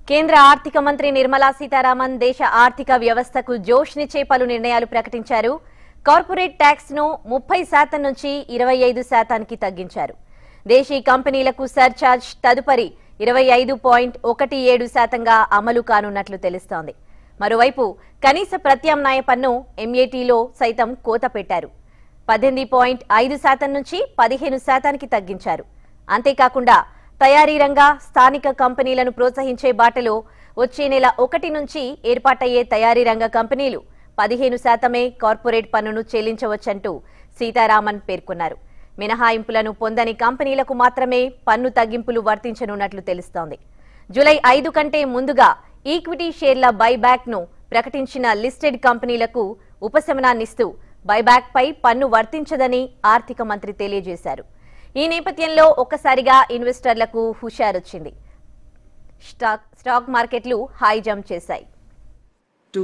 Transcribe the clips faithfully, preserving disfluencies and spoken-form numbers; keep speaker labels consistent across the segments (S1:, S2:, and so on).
S1: కేంద్ర ఆర్థిక మంత్రి నిర్మలా సీతారామన్ దేశ ఆర్థిక వ్యవస్థకు జోష్నిచ్చే పలు నిర్ణయాలు ప్రకటించారు. కార్పొరేట్ ట్యాక్స్ ను ముప్పై శాతం నుంచి ఇరవై ఐదు శాతానికి తగ్గించారు. దేశీ కంపెనీలకు సర్చార్జ్ తదుపరి ఇరవై ఐదు పాయింట్ ఒకటి ఏడు శాతంగా అమలు కానున్నట్లు తెలుస్తోంది. మరోవైపు కనీస ప్రత్యామ్నాయ పన్ను ఎంఏటీలో సైతం కోత పెట్టారు. పద్దెనిమిది పాయింట్ ఐదు శాతం నుంచి పదిహేను శాతానికి తగ్గించారు. అంతేకాకుండా తయారీ రంగ స్థానిక కంపెనీలను ప్రోత్సహించే బాటలో వచ్చే నెల ఒకటి నుంచి ఏర్పాటయ్యే తయారీ రంగ కంపెనీలు పదిహేను శాతమే కార్పొరేట్ పన్నును చెల్లించవచ్చంటూ సీతారామన్ పేర్కొన్నారు. మినహాయింపులను పొందని కంపెనీలకు మాత్రమే పన్ను తగ్గింపులు వర్తించనున్నట్లు తెలుస్తోంది. జూలై ఐదు కంటే ముందుగా ఈక్విటీ షేర్ల బైబ్యాక్ ను ప్రకటించిన లిస్టెడ్ కంపెనీలకు ఉపశమనాన్నిస్తూ బైబ్యాక్ పై పన్ను వర్తించదని ఆర్థిక మంత్రి తెలియజేశారు. ఈ నేపథ్యంలో ఒక్కసారిగా ఇన్వెస్టర్లకు హుషారొచ్చింది. స్టాక్ స్టాక్ మార్కెట్లు హై జంప్ చేశాయి.
S2: To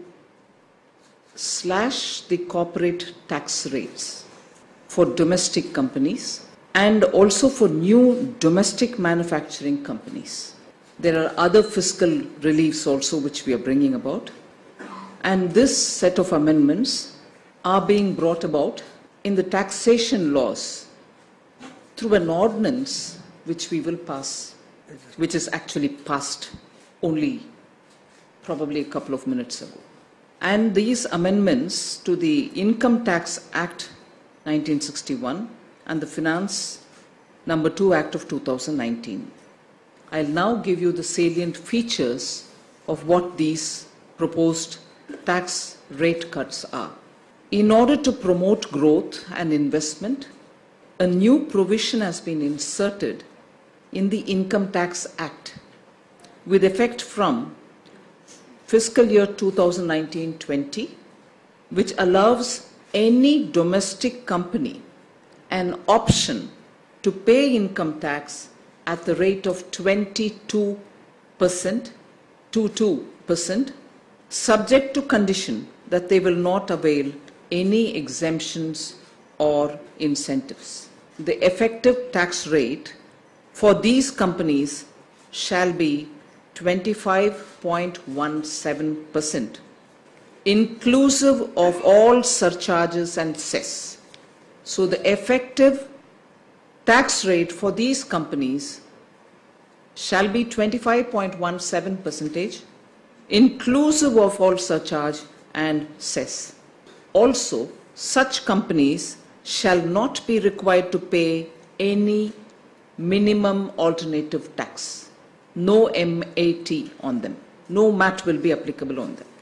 S2: slash the corporate tax rates for domestic companies and also for new domestic manufacturing companies. There are other fiscal reliefs also which we are bringing about, and this set of amendments are being brought about in the taxation laws through an ordinance which we will pass, which is actually passed only probably a couple of minutes ago. And these amendments to the Income Tax Act nineteen sixty-one and the Finance Number two Act of two thousand nineteen. I'll now give you the salient features of what these proposed tax rate cuts are. In order to promote growth and investment, a new provision has been inserted in the Income Tax Act with effect from fiscal year two thousand nineteen twenty, which allows any domestic company an option to pay income tax at the rate of twenty-two percent to two percent, subject to condition that they will not avail any exemptions or incentives. The effective tax rate for these companies shall be twenty-five point one seven percent, inclusive of all surcharges and cess. So the effective tax rate for these companies shall be twenty-five point one seven percent, inclusive of all surcharge and cess. Also, such companies shall not be required to pay any minimum alternative tax. No M A T on them. No M A T will be applicable on them.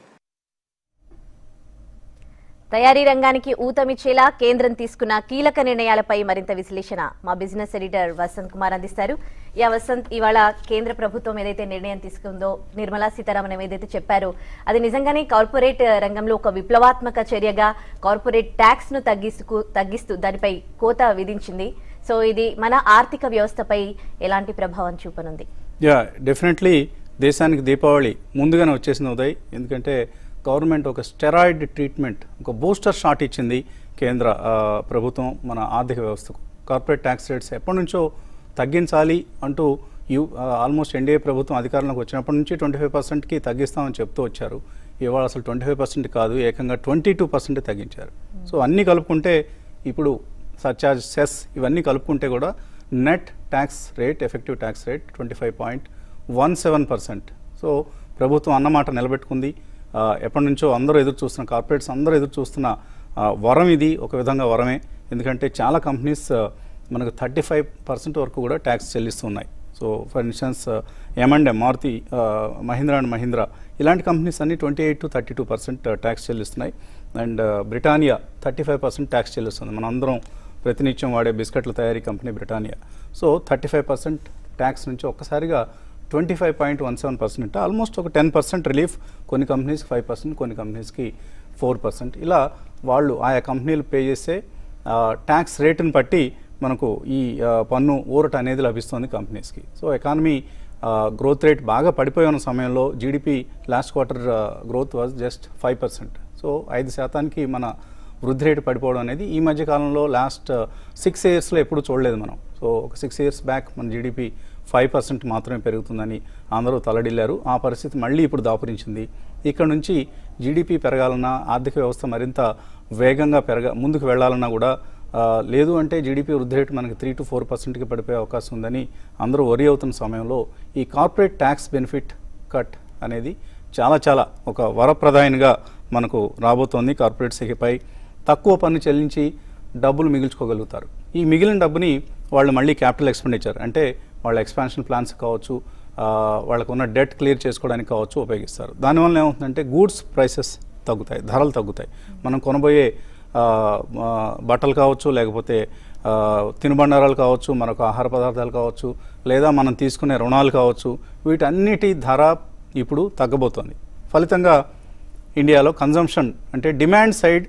S1: తయారీ రంగానికి ఊతమిచ్చేలా కేంద్రం తీసుకున్న కీలక నిర్ణయాలపై మరింత విశ్లేషణ మా business editor Vasant Kumar అందిస్తారు. Yeah Vasant, ఇవాళ కేంద్ర ప్రభుత్వం ఏదైతే నిర్ణయం తీసుకుందో, నిర్మలా సీతారామన్ ఏదైతే చెప్పారో అది నిజంగానే కార్పొరేట్ రంగంలో ఒక విప్లవాత్మక చర్యగా కార్పొరేట్ ట్యాక్స్ ను తగ్గిస్తూ తగ్గిస్తూ దానిపై కోత విధించింది. సో ఇది మన ఆర్థిక వ్యవస్థపై ఎలాంటి ప్రభావం చూపనుంది?
S3: యా డెఫినెట్లీ దేశానికి దీపావళి ముందుగానే వచ్చేసింది ఉదయ్. ఎందుకంటే గవర్నమెంట్ ఒక స్టెరాయిడ్ ట్రీట్మెంట్, ఒక బూస్టర్ షాట్ ఇచ్చింది కేంద్ర ప్రభుత్వం మన ఆర్థిక వ్యవస్థకు. కార్పొరేట్ ట్యాక్స్ రేట్స్ ఎప్పటి నుంచో తగ్గించాలి అంటూ యూ ఆల్మోస్ట్ ఎన్డీఏ ప్రభుత్వం అధికారంలోకి వచ్చినప్పటి నుంచి ట్వంటీ ఫైవ్ పర్సెంట్కి తగ్గిస్తామని చెప్తూ వచ్చారు. ఇవాళ అసలు ట్వంటీ ఫైవ్ పర్సెంట్ కాదు, ఏకంగా ట్వంటీ టూ పర్సెంట్ తగ్గించారు. సో అన్నీ కలుపుకుంటే ఇప్పుడు సర్చార్జ్, సెస్ ఇవన్నీ కలుపుకుంటే కూడా net tax rate, effective tax rate twenty five point one seven percent. So ప్రభుత్వం అన్నమాట నిలబెట్టుకుంది. ఎప్పటి నుంచో అందరూ ఎదురు చూస్తున్న, కార్పొరేట్స్ అందరూ ఎదురు చూస్తున్న వరం ఇది ఒక విధంగా వరమే. ఎందుకంటే చాలా కంపెనీస్ మనకు థర్టీ ఫైవ్ పర్సెంట్ వరకు కూడా ట్యాక్స్ చెల్లిస్తున్నాయి. So for instance M and M, Maruti, Mahindra and Mahindra ఇలాంటి కంపెనీస్ అన్ని twenty eight to thirty two percent tax చెల్లిస్తున్నాయి. And Britannia thirty five percent tax చెల్లిస్తుంది. మన అందరం ప్రతినిత్యం వాడే బిస్కెట్ల తయారీ కంపెనీ Britannia. So thirty five percent tax నుంచి ఒక్కసారిగా twenty five point one seven percent అంటే ఆల్మోస్ట్ ఒక టెన్ పర్సెంట్ రిలీఫ్. కొన్ని కంపెనీస్కి ఫైవ్ పర్సెంట్, కొన్ని కంపెనీస్కి ఫోర్ పర్సెంట్. ఇలా వాళ్ళు ఆయా కంపెనీలు పే చేసే ట్యాక్స్ రేటుని బట్టి మనకు ఈ పన్ను ఊరట అనేది లభిస్తుంది కంపెనీస్కి. సో ఎకానమీ గ్రోత్ రేట్ బాగా పడిపోయి ఉన్న సమయంలో GDP last quarter growth was just five percent. So ఐదు శాతానికి మన వృద్ధి రేటు పడిపోవడం అనేది ఈ మధ్య కాలంలో లాస్ట్ సిక్స్ ఇయర్స్లో ఎప్పుడు చూడలేదు మనం. సో సో ఒక సిక్స్ ఇయర్స్ బ్యాక్ మన జీడిపి ఫైవ్ పర్సెంట్ మాత్రమే పెరుగుతుందని అందరూ తలడిల్లారు. ఆ పరిస్థితి మళ్ళీ ఇప్పుడు దాపురించింది. ఇక్కడ నుంచి జీడిపి పెరగాలన్నా, ఆర్థిక వ్యవస్థ మరింత వేగంగా పెరగ ముందుకు వెళ్లాలన్నా కూడా లేదు అంటే జీడిపి వృద్ధి రేటు మనకి త్రీ టు ఫోర్ పర్సెంట్కి పడిపోయే అవకాశం ఉందని అందరూ వరి అవుతున్న సమయంలో ఈ కార్పొరేట్ ట్యాక్స్ బెనిఫిట్ కట్ అనేది చాలా చాలా ఒక వరప్రదాయనిగా మనకు రాబోతోంది. కార్పొరేట్స్ ఇకపై తక్కువ పన్ను చెల్లించి డబ్బులు మిగిల్చుకోగలుగుతారు. ఈ మిగిలిన డబ్బుని వాళ్ళు మళ్ళీ క్యాపిటల్ ఎక్స్పెండిచర్ అంటే వాళ్ళ ఎక్స్పాన్షన్ ప్లాన్స్ కావచ్చు, వాళ్ళకు ఉన్న డెట్ క్లియర్ చేసుకోవడానికి కావచ్చు ఉపయోగిస్తారు. దానివల్ల ఏమవుతుందంటే గూడ్స్ ప్రైసెస్ తగ్గుతాయి, ధరలు తగ్గుతాయి. మనం కొనబోయే బట్టలు కావచ్చు, లేకపోతే తినుబండారాలు కావచ్చు, మరొక ఆహార పదార్థాలు కావచ్చు, లేదా మనం తీసుకునే రుణాలు కావచ్చు, వీటన్నిటి ధర ఇప్పుడు తగ్గబోతోంది. ఫలితంగా ఇండియాలో కన్జంప్షన్ అంటే డిమాండ్ సైడ్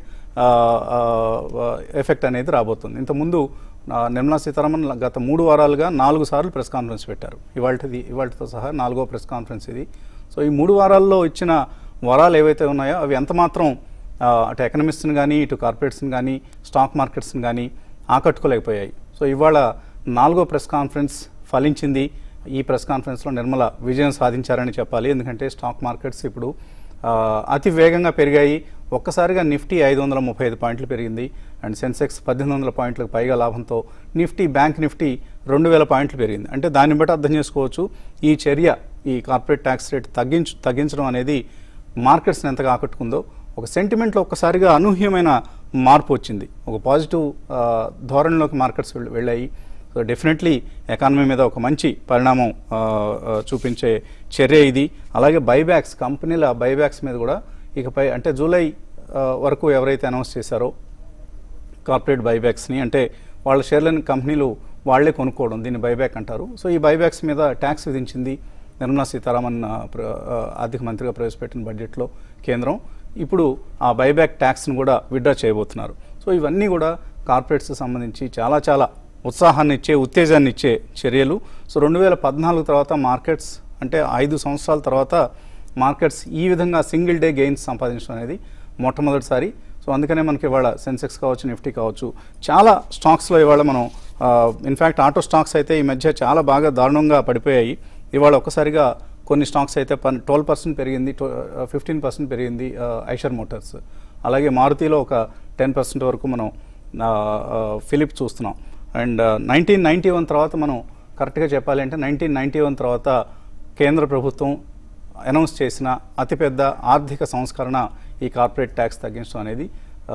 S3: ఎఫెక్ట్ అనేది రాబోతుంది. ఇంతకుముందు నిర్మలా సీతారామన్ గత మూడు వారాలుగా నాలుగు సార్లు ప్రెస్ కాన్ఫరెన్స్ పెట్టారు. ఇవాళది ఇవాళతో సహా నాలుగో ప్రెస్ కాన్ఫరెన్స్ ఇది. సో ఈ మూడు వారాల్లో ఇచ్చిన వరాలు ఏవైతే ఉన్నాయో అవి ఎంత మాత్రం అటు ఎకనమిస్ట్ని కానీ, ఇటు కార్పొరేట్స్ని కానీ, స్టాక్ మార్కెట్స్ని కానీ ఆకట్టుకోలేకపోయాయి. సో ఇవాళ నాలుగో ప్రెస్ కాన్ఫరెన్స్ ఫలించింది. ఈ ప్రెస్ కాన్ఫరెన్స్లో నిర్మల విజయం సాధించారని చెప్పాలి. ఎందుకంటే స్టాక్ మార్కెట్స్ ఇప్పుడు అతి వేగంగా పెరిగాయి. ఒక్కసారిగా నిఫ్టీ ఐదు వందల ముప్పై ఐదు పాయింట్లు పెరిగింది అండ్ సెన్సెక్స్ పద్దెనిమిది వందల పాయింట్లకు పైగా లాభంతో నిఫ్టీ బ్యాంక్ నిఫ్టీ రెండు వేల పాయింట్లు పెరిగింది. అంటే దాన్ని బట్టి అర్థం చేసుకోవచ్చు ఈ చర్య, ఈ కార్పొరేట్ ట్యాక్స్ రేట్ తగ్గించు తగ్గించడం అనేది మార్కెట్స్ని ఎంతగా ఆకట్టుకుందో. ఒక సెంటిమెంట్లో ఒక్కసారిగా అనూహ్యమైన మార్పు వచ్చింది, ఒక పాజిటివ్ ధోరణిలోకి మార్కెట్స్ వెళ్ళాయి. సో డెఫినెట్లీ ఎకానమీ మీద ఒక మంచి పరిణామం చూపించే చర్య ఇది. అలాగే బైబ్యాక్స్, కంపెనీల బైబ్యాక్స్ మీద కూడా ఇకపై అంటే జూలై వరకు ఎవరైతే అనౌన్స్ చేశారో కార్పొరేట్ బైబ్యాక్స్ని, అంటే వాళ్ళ షేర్లను కంపెనీలు వాళ్లే కొనుక్కోవడం, దీన్ని బైబ్యాక్ అంటారు. సో ఈ బైబ్యాక్స్ మీద ట్యాక్స్ విధించింది నిర్మలా సీతారామన్ ఆర్థిక మంత్రిగా ప్రవేశపెట్టిన బడ్జెట్లో కేంద్రం. ఇప్పుడు ఆ బైబ్యాక్ ట్యాక్స్ను కూడా విత్డ్రా చేయబోతున్నారు. సో ఇవన్నీ కూడా కార్పొరేట్స్ సంబంధించి చాలా చాలా ఉత్సాహాన్ని ఇచ్చే, ఉత్తేజాన్ని ఇచ్చే చర్యలు. సో రెండు వేల పద్నాలుగు తర్వాత మార్కెట్స్ అంటే ఐదు సంవత్సరాల తర్వాత మార్కెట్స్ ఈ విధంగా సింగిల్ డే గెయిన్స్ సంపాదించడం అనేది మొట్టమొదటిసారి. సో అందుకనే మనకి ఇవాళ సెన్సెక్స్ కావచ్చు, నిఫ్టీ కావచ్చు, చాలా స్టాక్స్లో ఇవాళ మనం ఇన్ఫ్యాక్ట్ ఆటో స్టాక్స్ అయితే ఈ మధ్య చాలా బాగా దారుణంగా పడిపోయాయి. ఇవాళ ఒక్కసారిగా కొన్ని స్టాక్స్ అయితే పన్ ట్వెల్వ్ పర్సెంట్ పెరిగింది, ఫిఫ్టీన్ పర్సెంట్ పెరిగింది ఐషర్ మోటార్స్. అలాగే మారుతిలో ఒక టెన్ పర్సెంట్ వరకు మనం ఫిలిప్ చూస్తున్నాం. అండ్ నైన్టీన్ నైంటీ వన్ తర్వాత మనం కరెక్ట్గా చెప్పాలి అంటే నైన్టీన్ నైంటీ వన్ తర్వాత కేంద్ర ప్రభుత్వం అనౌన్స్ చేసిన అతిపెద్ద ఆర్థిక సంస్కరణ ఈ కార్పొరేట్ ట్యాక్స్ తగ్గించడం అనేది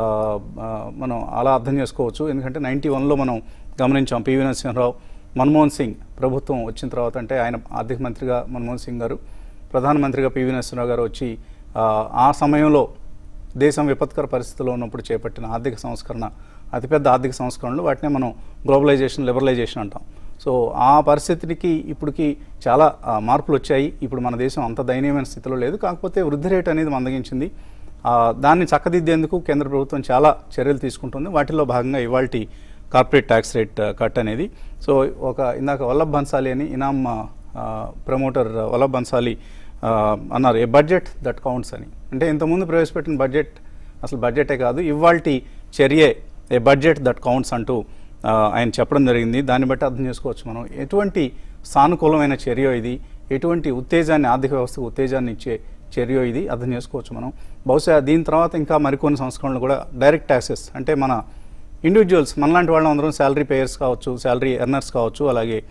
S3: మనం అలా అర్థం చేసుకోవచ్చు. ఎందుకంటే నైంటీ వన్లో మనం గమనించాం పివి నరసింహారావు, మన్మోహన్ సింగ్ ప్రభుత్వం వచ్చిన తర్వాత, అంటే ఆయన ఆర్థిక మంత్రిగా మన్మోహన్ సింగ్ గారు, ప్రధానమంత్రిగా పివి నరసింహారావు గారు వచ్చి ఆ సమయంలో దేశం విపత్కర పరిస్థితుల్లో ఉన్నప్పుడు చేపట్టిన ఆర్థిక సంస్కరణ, అతిపెద్ద ఆర్థిక సంస్కరణలు, వాటినే మనం గ్లోబలైజేషన్, లిబరలైజేషన్ అంటాం. సో ఆ పరిస్థితికి ఇప్పటికి చాలా మార్పులు వచ్చాయి. ఇప్పుడు మన దేశం అంత దయనీయమైన స్థితిలో లేదు, కాకపోతే వృద్ధి రేటు అనేది మందగించింది. దాన్ని చక్కదిద్దేందుకు కేంద్ర ప్రభుత్వం చాలా చర్యలు తీసుకుంటుంది. వాటిల్లో భాగంగా ఇవాల్టి కార్పొరేట్ ట్యాక్స్ రేట్ కట్ అనేది. సో ఒక ఇందాక వల్లభ్ బన్సాలి అని ఇనామ్ ప్రమోటర్ వల్లభ్ బన్సాలి అన్నారు, ఏ బడ్జెట్ దట్ కౌంట్స్ అని. అంటే ఇంతకుముందు ప్రవేశపెట్టిన బడ్జెట్ అసలు బడ్జెటే కాదు, ఇవాల్టి చర్యే ఏ బడ్జెట్ దట్ కౌంట్స్ అంటూ ఆయన చెప్పడం జరిగింది. దాన్ని బట్టి అర్థం చేసుకోవచ్చు మనం ఎటువంటి సానుకూలమైన చర్య ఇది, ఎటువంటి ఉత్తేజాన్ని, ఆర్థిక వ్యవస్థకు ఉత్తేజాన్ని ఇచ్చే చర్య ఇది అర్థం చేసుకోవచ్చు మనం. బహుశా దీని తర్వాత ఇంకా మరికొన్ని సంస్కరణలు కూడా డైరెక్ట్ ట్యాక్సెస్, అంటే మన ఇండివిజువల్స్, మనలాంటి వాళ్ళం అందరం శాలరీ పేయర్స్ కావచ్చు, శాలరీ ఎర్నర్స్ కావచ్చు, అలాగే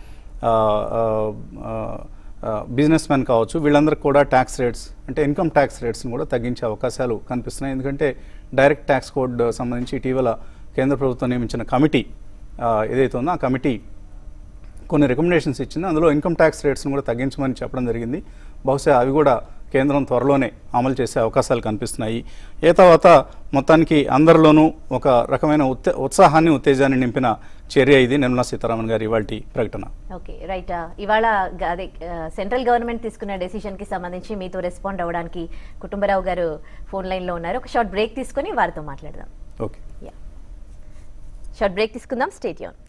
S3: బిజినెస్ మెన్ కావచ్చు, వీళ్ళందరికీ కూడా ట్యాక్స్ రేట్స్ అంటే ఇన్కమ్ ట్యాక్స్ రేట్స్ని కూడా తగ్గించే అవకాశాలు కనిపిస్తున్నాయి. ఎందుకంటే డైరెక్ట్ ట్యాక్స్ కోడ్ సంబంధించి ఇటీవల కేంద్ర ప్రభుత్వం నియమించిన కమిటీ ఏదైతే ఉందో ఆ కమిటీ కొన్ని రికమెండేషన్స్ ఇచ్చింది. అందులో ఇన్కమ్ ట్యాక్స్ రేట్స్ని కూడా తగ్గించమని చెప్పడం జరిగింది. బహుశా అవి కూడా కేంద్రం త్వరలోనే అమలు చేసే అవకాశాలు కనిపిస్తున్నాయి. ఏ తర్వాత మొత్తానికి అందరిలోనూ ఒక రకమైన ఉత్తే ఉత్సాహాన్ని ఉత్తేజాన్ని నింపిన చర్య ఇది నిర్మలా సీతారామన్ గారి ఇవాల్టి ప్రకటన.
S1: Okay right. ఇవాళ అదే సెంట్రల్ గవర్నమెంట్ తీసుకున్న డెసిషన్కి సంబంధించి మీతో రెస్పాండ్ అవ్వడానికి కుటుంబరావు గారు ఫోన్ లైన్లో ఉన్నారు. ఒక షార్ట్ బ్రేక్ తీసుకొని వారితో మాట్లాడదాం.
S3: ఓకే,
S1: షార్ట్ బ్రేక్ తీసుకుందాం. స్టేట్ యూన్.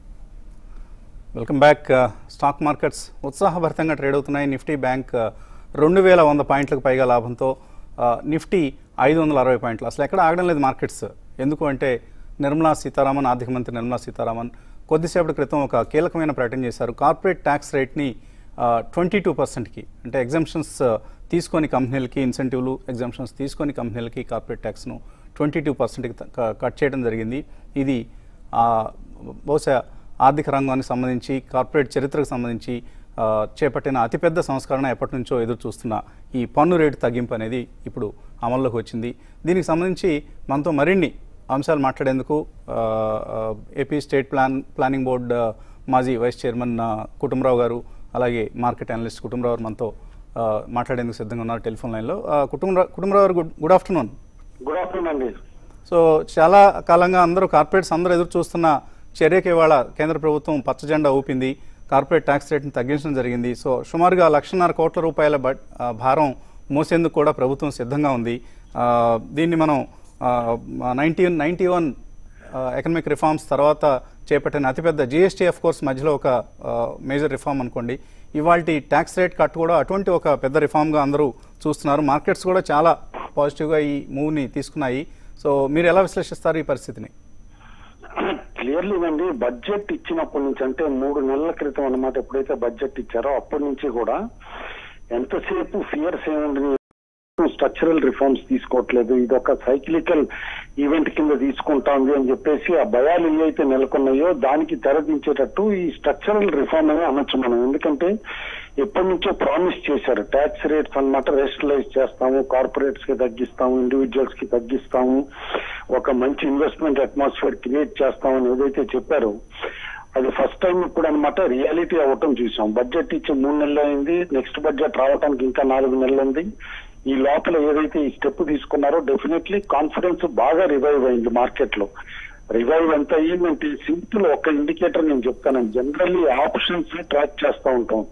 S3: Welcome back. స్టాక్ మార్కెట్స్ ఉత్సాహభరితంగా ట్రేడ్ అవుతున్నాయి. నిఫ్టీ బ్యాంక్ రెండు వేల వంద పాయింట్లకు పైగా లాభంతో నిఫ్టీ ఐదు వందల అరవై పాయింట్లు. అసలు ఎక్కడ ఆగడం లేదు మార్కెట్స్. ఎందుకు అంటే నిర్మలా సీతారామన్, ఆర్థిక మంత్రి నిర్మలా సీతారామన్ కొద్దిసేపటి క్రితం ఒక కీలకమైన ప్రకటన చేశారు. కార్పొరేట్ ట్యాక్స్ రేట్ని ట్వంటీ టూ పర్సెంట్కి అంటే ఎగ్జామ్షన్స్ తీసుకొని కంపెనీలకి, ఇన్సెంటివ్లు ఎగ్జామ్షన్స్ తీసుకొని కంపెనీలకి కార్పొరేట్ ట్యాక్స్ను ట్వంటీ టూ పర్సెంట్కి కట్ చేయడం జరిగింది. ఇది బహుశా ఆర్థిక రంగానికి సంబంధించి, కార్పొరేట్ చరిత్రకు సంబంధించి చేపట్టిన అతిపెద్ద సంస్కరణ. ఎప్పటి నుంచో ఎదురు చూస్తున్న ఈ పన్ను రేటు తగ్గింపు అనేది ఇప్పుడు అమల్లోకి వచ్చింది. దీనికి సంబంధించి మనతో మరిన్ని అంశాలు మాట్లాడేందుకు AP state plan planning board మాజీ వైస్ చైర్మన్ కుటుంబరావు గారు, అలాగే మార్కెట్ అనలిస్ట్ కుటుంబరావు గారు మనతో మాట్లాడేందుకు సిద్ధంగా ఉన్నారు టెలిఫోన్ లైన్లో. కుటుంబరావు కుటుంబరావు గారు good good afternoon.
S4: Good afternoon అండి.
S3: సో చాలా కాలంగా అందరూ కార్పొరేట్స్ అందరూ ఎదురు చూస్తున్న చర్యకి ఇవాళ కేంద్ర ప్రభుత్వం పచ్చజెండా ఊపింది. కార్పొరేట్ ట్యాక్స్ రేట్ని తగ్గించడం జరిగింది. సో సుమారుగా లక్షన్నర కోట్ల రూపాయల భారం మోసేందుకు కూడా ప్రభుత్వం సిద్ధంగా ఉంది. దీన్ని మనం nineteen ninety one economic reforms తర్వాత చేపట్టిన అతిపెద్ద జిఎస్టీ ఆఫ్ కోర్స్ మధ్యలో ఒక మేజర్ రిఫార్మ్ అనుకోండి. ఇవాళ ట్యాక్స్ రేట్ కట్ కూడా అటువంటి ఒక పెద్ద రిఫార్మ్గా అందరూ చూస్తున్నారు. మార్కెట్స్ కూడా చాలా పాజిటివ్గా ఈ మూవ్ని తీసుకున్నాయి. సో మీరు ఎలా విశ్లేషిస్తారు ఈ పరిస్థితిని?
S4: క్లియర్లీ అండి, బడ్జెట్ ఇచ్చినప్పటి నుంచి అంటే మూడు నెలల క్రితం అన్నమాట ఎప్పుడైతే బడ్జెట్ ఇచ్చారో అప్పటి నుంచి కూడా ఎంతసేపు ఫియర్స్ ఏముంది, స్ట్రక్చరల్ రిఫార్మ్స్ తీసుకోవట్లేదు, ఇది ఒక సైక్లికల్ ఈవెంట్ కింద తీసుకుంటాంది అని చెప్పేసి ఆ భయాలు ఏవైతే నెలకొన్నాయో దానికి తెరదించేటట్టు ఈ స్ట్రక్చరల్ రిఫార్మ్ అని అనొచ్చు మనం. ఎందుకంటే ఎప్పటి నుంచో ప్రామిస్ చేశారు ట్యాక్స్ రేట్స్ అన్నమాట రెస్టలైజ్ చేస్తాము, కార్పొరేట్స్ కి తగ్గిస్తాము, ఇండివిజువల్స్ కి తగ్గిస్తాము, ఒక మంచి ఇన్వెస్ట్మెంట్ అట్మాస్ఫియర్ క్రియేట్ చేస్తామని ఏదైతే చెప్పారో అది ఫస్ట్ టైం ఇప్పుడు అనమాట రియాలిటీ అవ్వటం చూసాం. బడ్జెట్ ఇచ్చి మూడు నెలలు అయింది, నెక్స్ట్ బడ్జెట్ రావడానికి ఇంకా నాలుగు నెలలు ఉంది. ఈ లోపల ఏదైతే ఈ స్టెప్ తీసుకున్నారో డెఫినెట్లీ కాన్ఫిడెన్స్ బాగా రివైవ్ అయింది మార్కెట్ లో. రివైవ్ ఎంత అయ్యిందంటే సింపుల్ ఒక ఇండికేటర్ నేను చెప్తాను. జనరల్లీ ఆప్షన్స్ ట్రాక్ చేస్తూ ఉంటాం.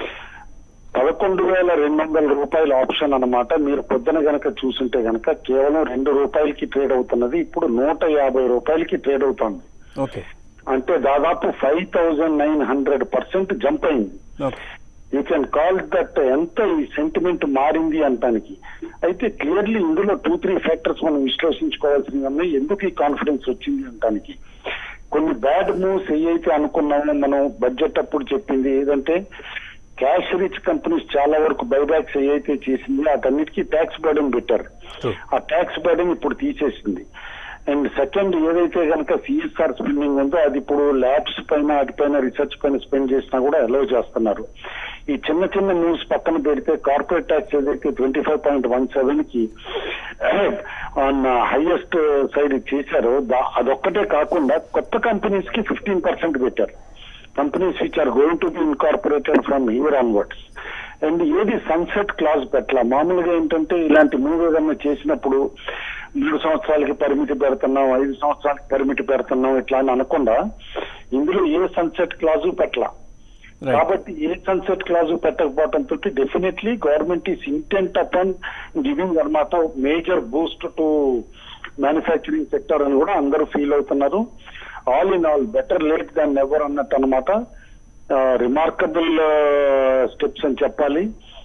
S4: పదకొండు వేల రెండు వందల రూపాయల ఆప్షన్ అనమాట మీరు పొద్దున గనక చూసుంటే గనక కేవలం రెండు రూపాయలకి ట్రేడ్ అవుతున్నది, ఇప్పుడు నూట యాభై రూపాయలకి ట్రేడ్ అవుతుంది.
S3: ఓకే,
S4: అంటే దాదాపు five thousand nine hundred percent jump అయింది. యూ కెన్ కాల్ దట్ ఎంత ఈ సెంటిమెంట్ మారింది అంటానికి. అయితే క్లియర్లీ ఇందులో టూ త్రీ ఫ్యాక్టర్స్ మనం విశ్లేషించుకోవాల్సినవి ఉన్నాయి. ఎందుకు ఈ కాన్ఫిడెన్స్ వచ్చింది అంటానికి కొన్ని బ్యాడ్ మూవ్స్ ఏవైతే అనుకున్నామో మనం బడ్జెట్ అప్పుడు చెప్పింది ఏదంటే క్యాష్ రిచ్ కంపెనీస్ చాలా వరకు బైబ్యాక్స్ ఏవైతే చేసింది వాటన్నిటికీ ట్యాక్స్ బర్డెన్ పెట్టారు. ఆ ట్యాక్స్ బర్డెన్ ఇప్పుడు తీసేసింది. అండ్ సెకండ్ ఏదైతే కనుక సిఎస్ఆర్ స్పెండింగ్ ఉందో అది ఇప్పుడు ల్యాబ్స్ పైన వాటిపైన రీసెర్చ్ పైన స్పెండ్ చేసినా కూడా అలౌ చేస్తున్నారు. ఈ చిన్న చిన్న న్యూస్ పక్కన పెడితే కార్పొరేట్ ట్యాక్స్ ఏదైతే twenty five point one seven కి ఆన్ హైయెస్ట్ సైడ్ చేశారో అదొక్కటే కాకుండా కొత్త కంపెనీస్ కి ఫిఫ్టీన్ పర్సెంట్ పెట్టారు. Companies which are going to be incorporated from here onwards. And ఏది సన్సెట్ క్లాజ్ పెట్టాల. మామూలుగా ఏంటంటే ఇలాంటి మూవ్ ఏదన్నా చేసినప్పుడు మూడు సంవత్సరాలకి పరిమితి పెడుతున్నాం, ఐదు సంవత్సరాలకి పరిమితి పెడుతున్నాం ఇట్లా అని అనకుండా ఇందులో ఏ సన్సెట్ క్లాజు పెట్టలా. కాబట్టి ఏ సన్సెట్ క్లాజు పెట్టకపోవడంతో definitely government is intent upon giving అనమాట major boost to manufacturing sector అని కూడా అందరూ ఫీల్ అవుతున్నారు. All in all better late than never అన్నట్టు అనమాట. రిమార్కబుల్ స్టెప్స్ అని చెప్పాలి.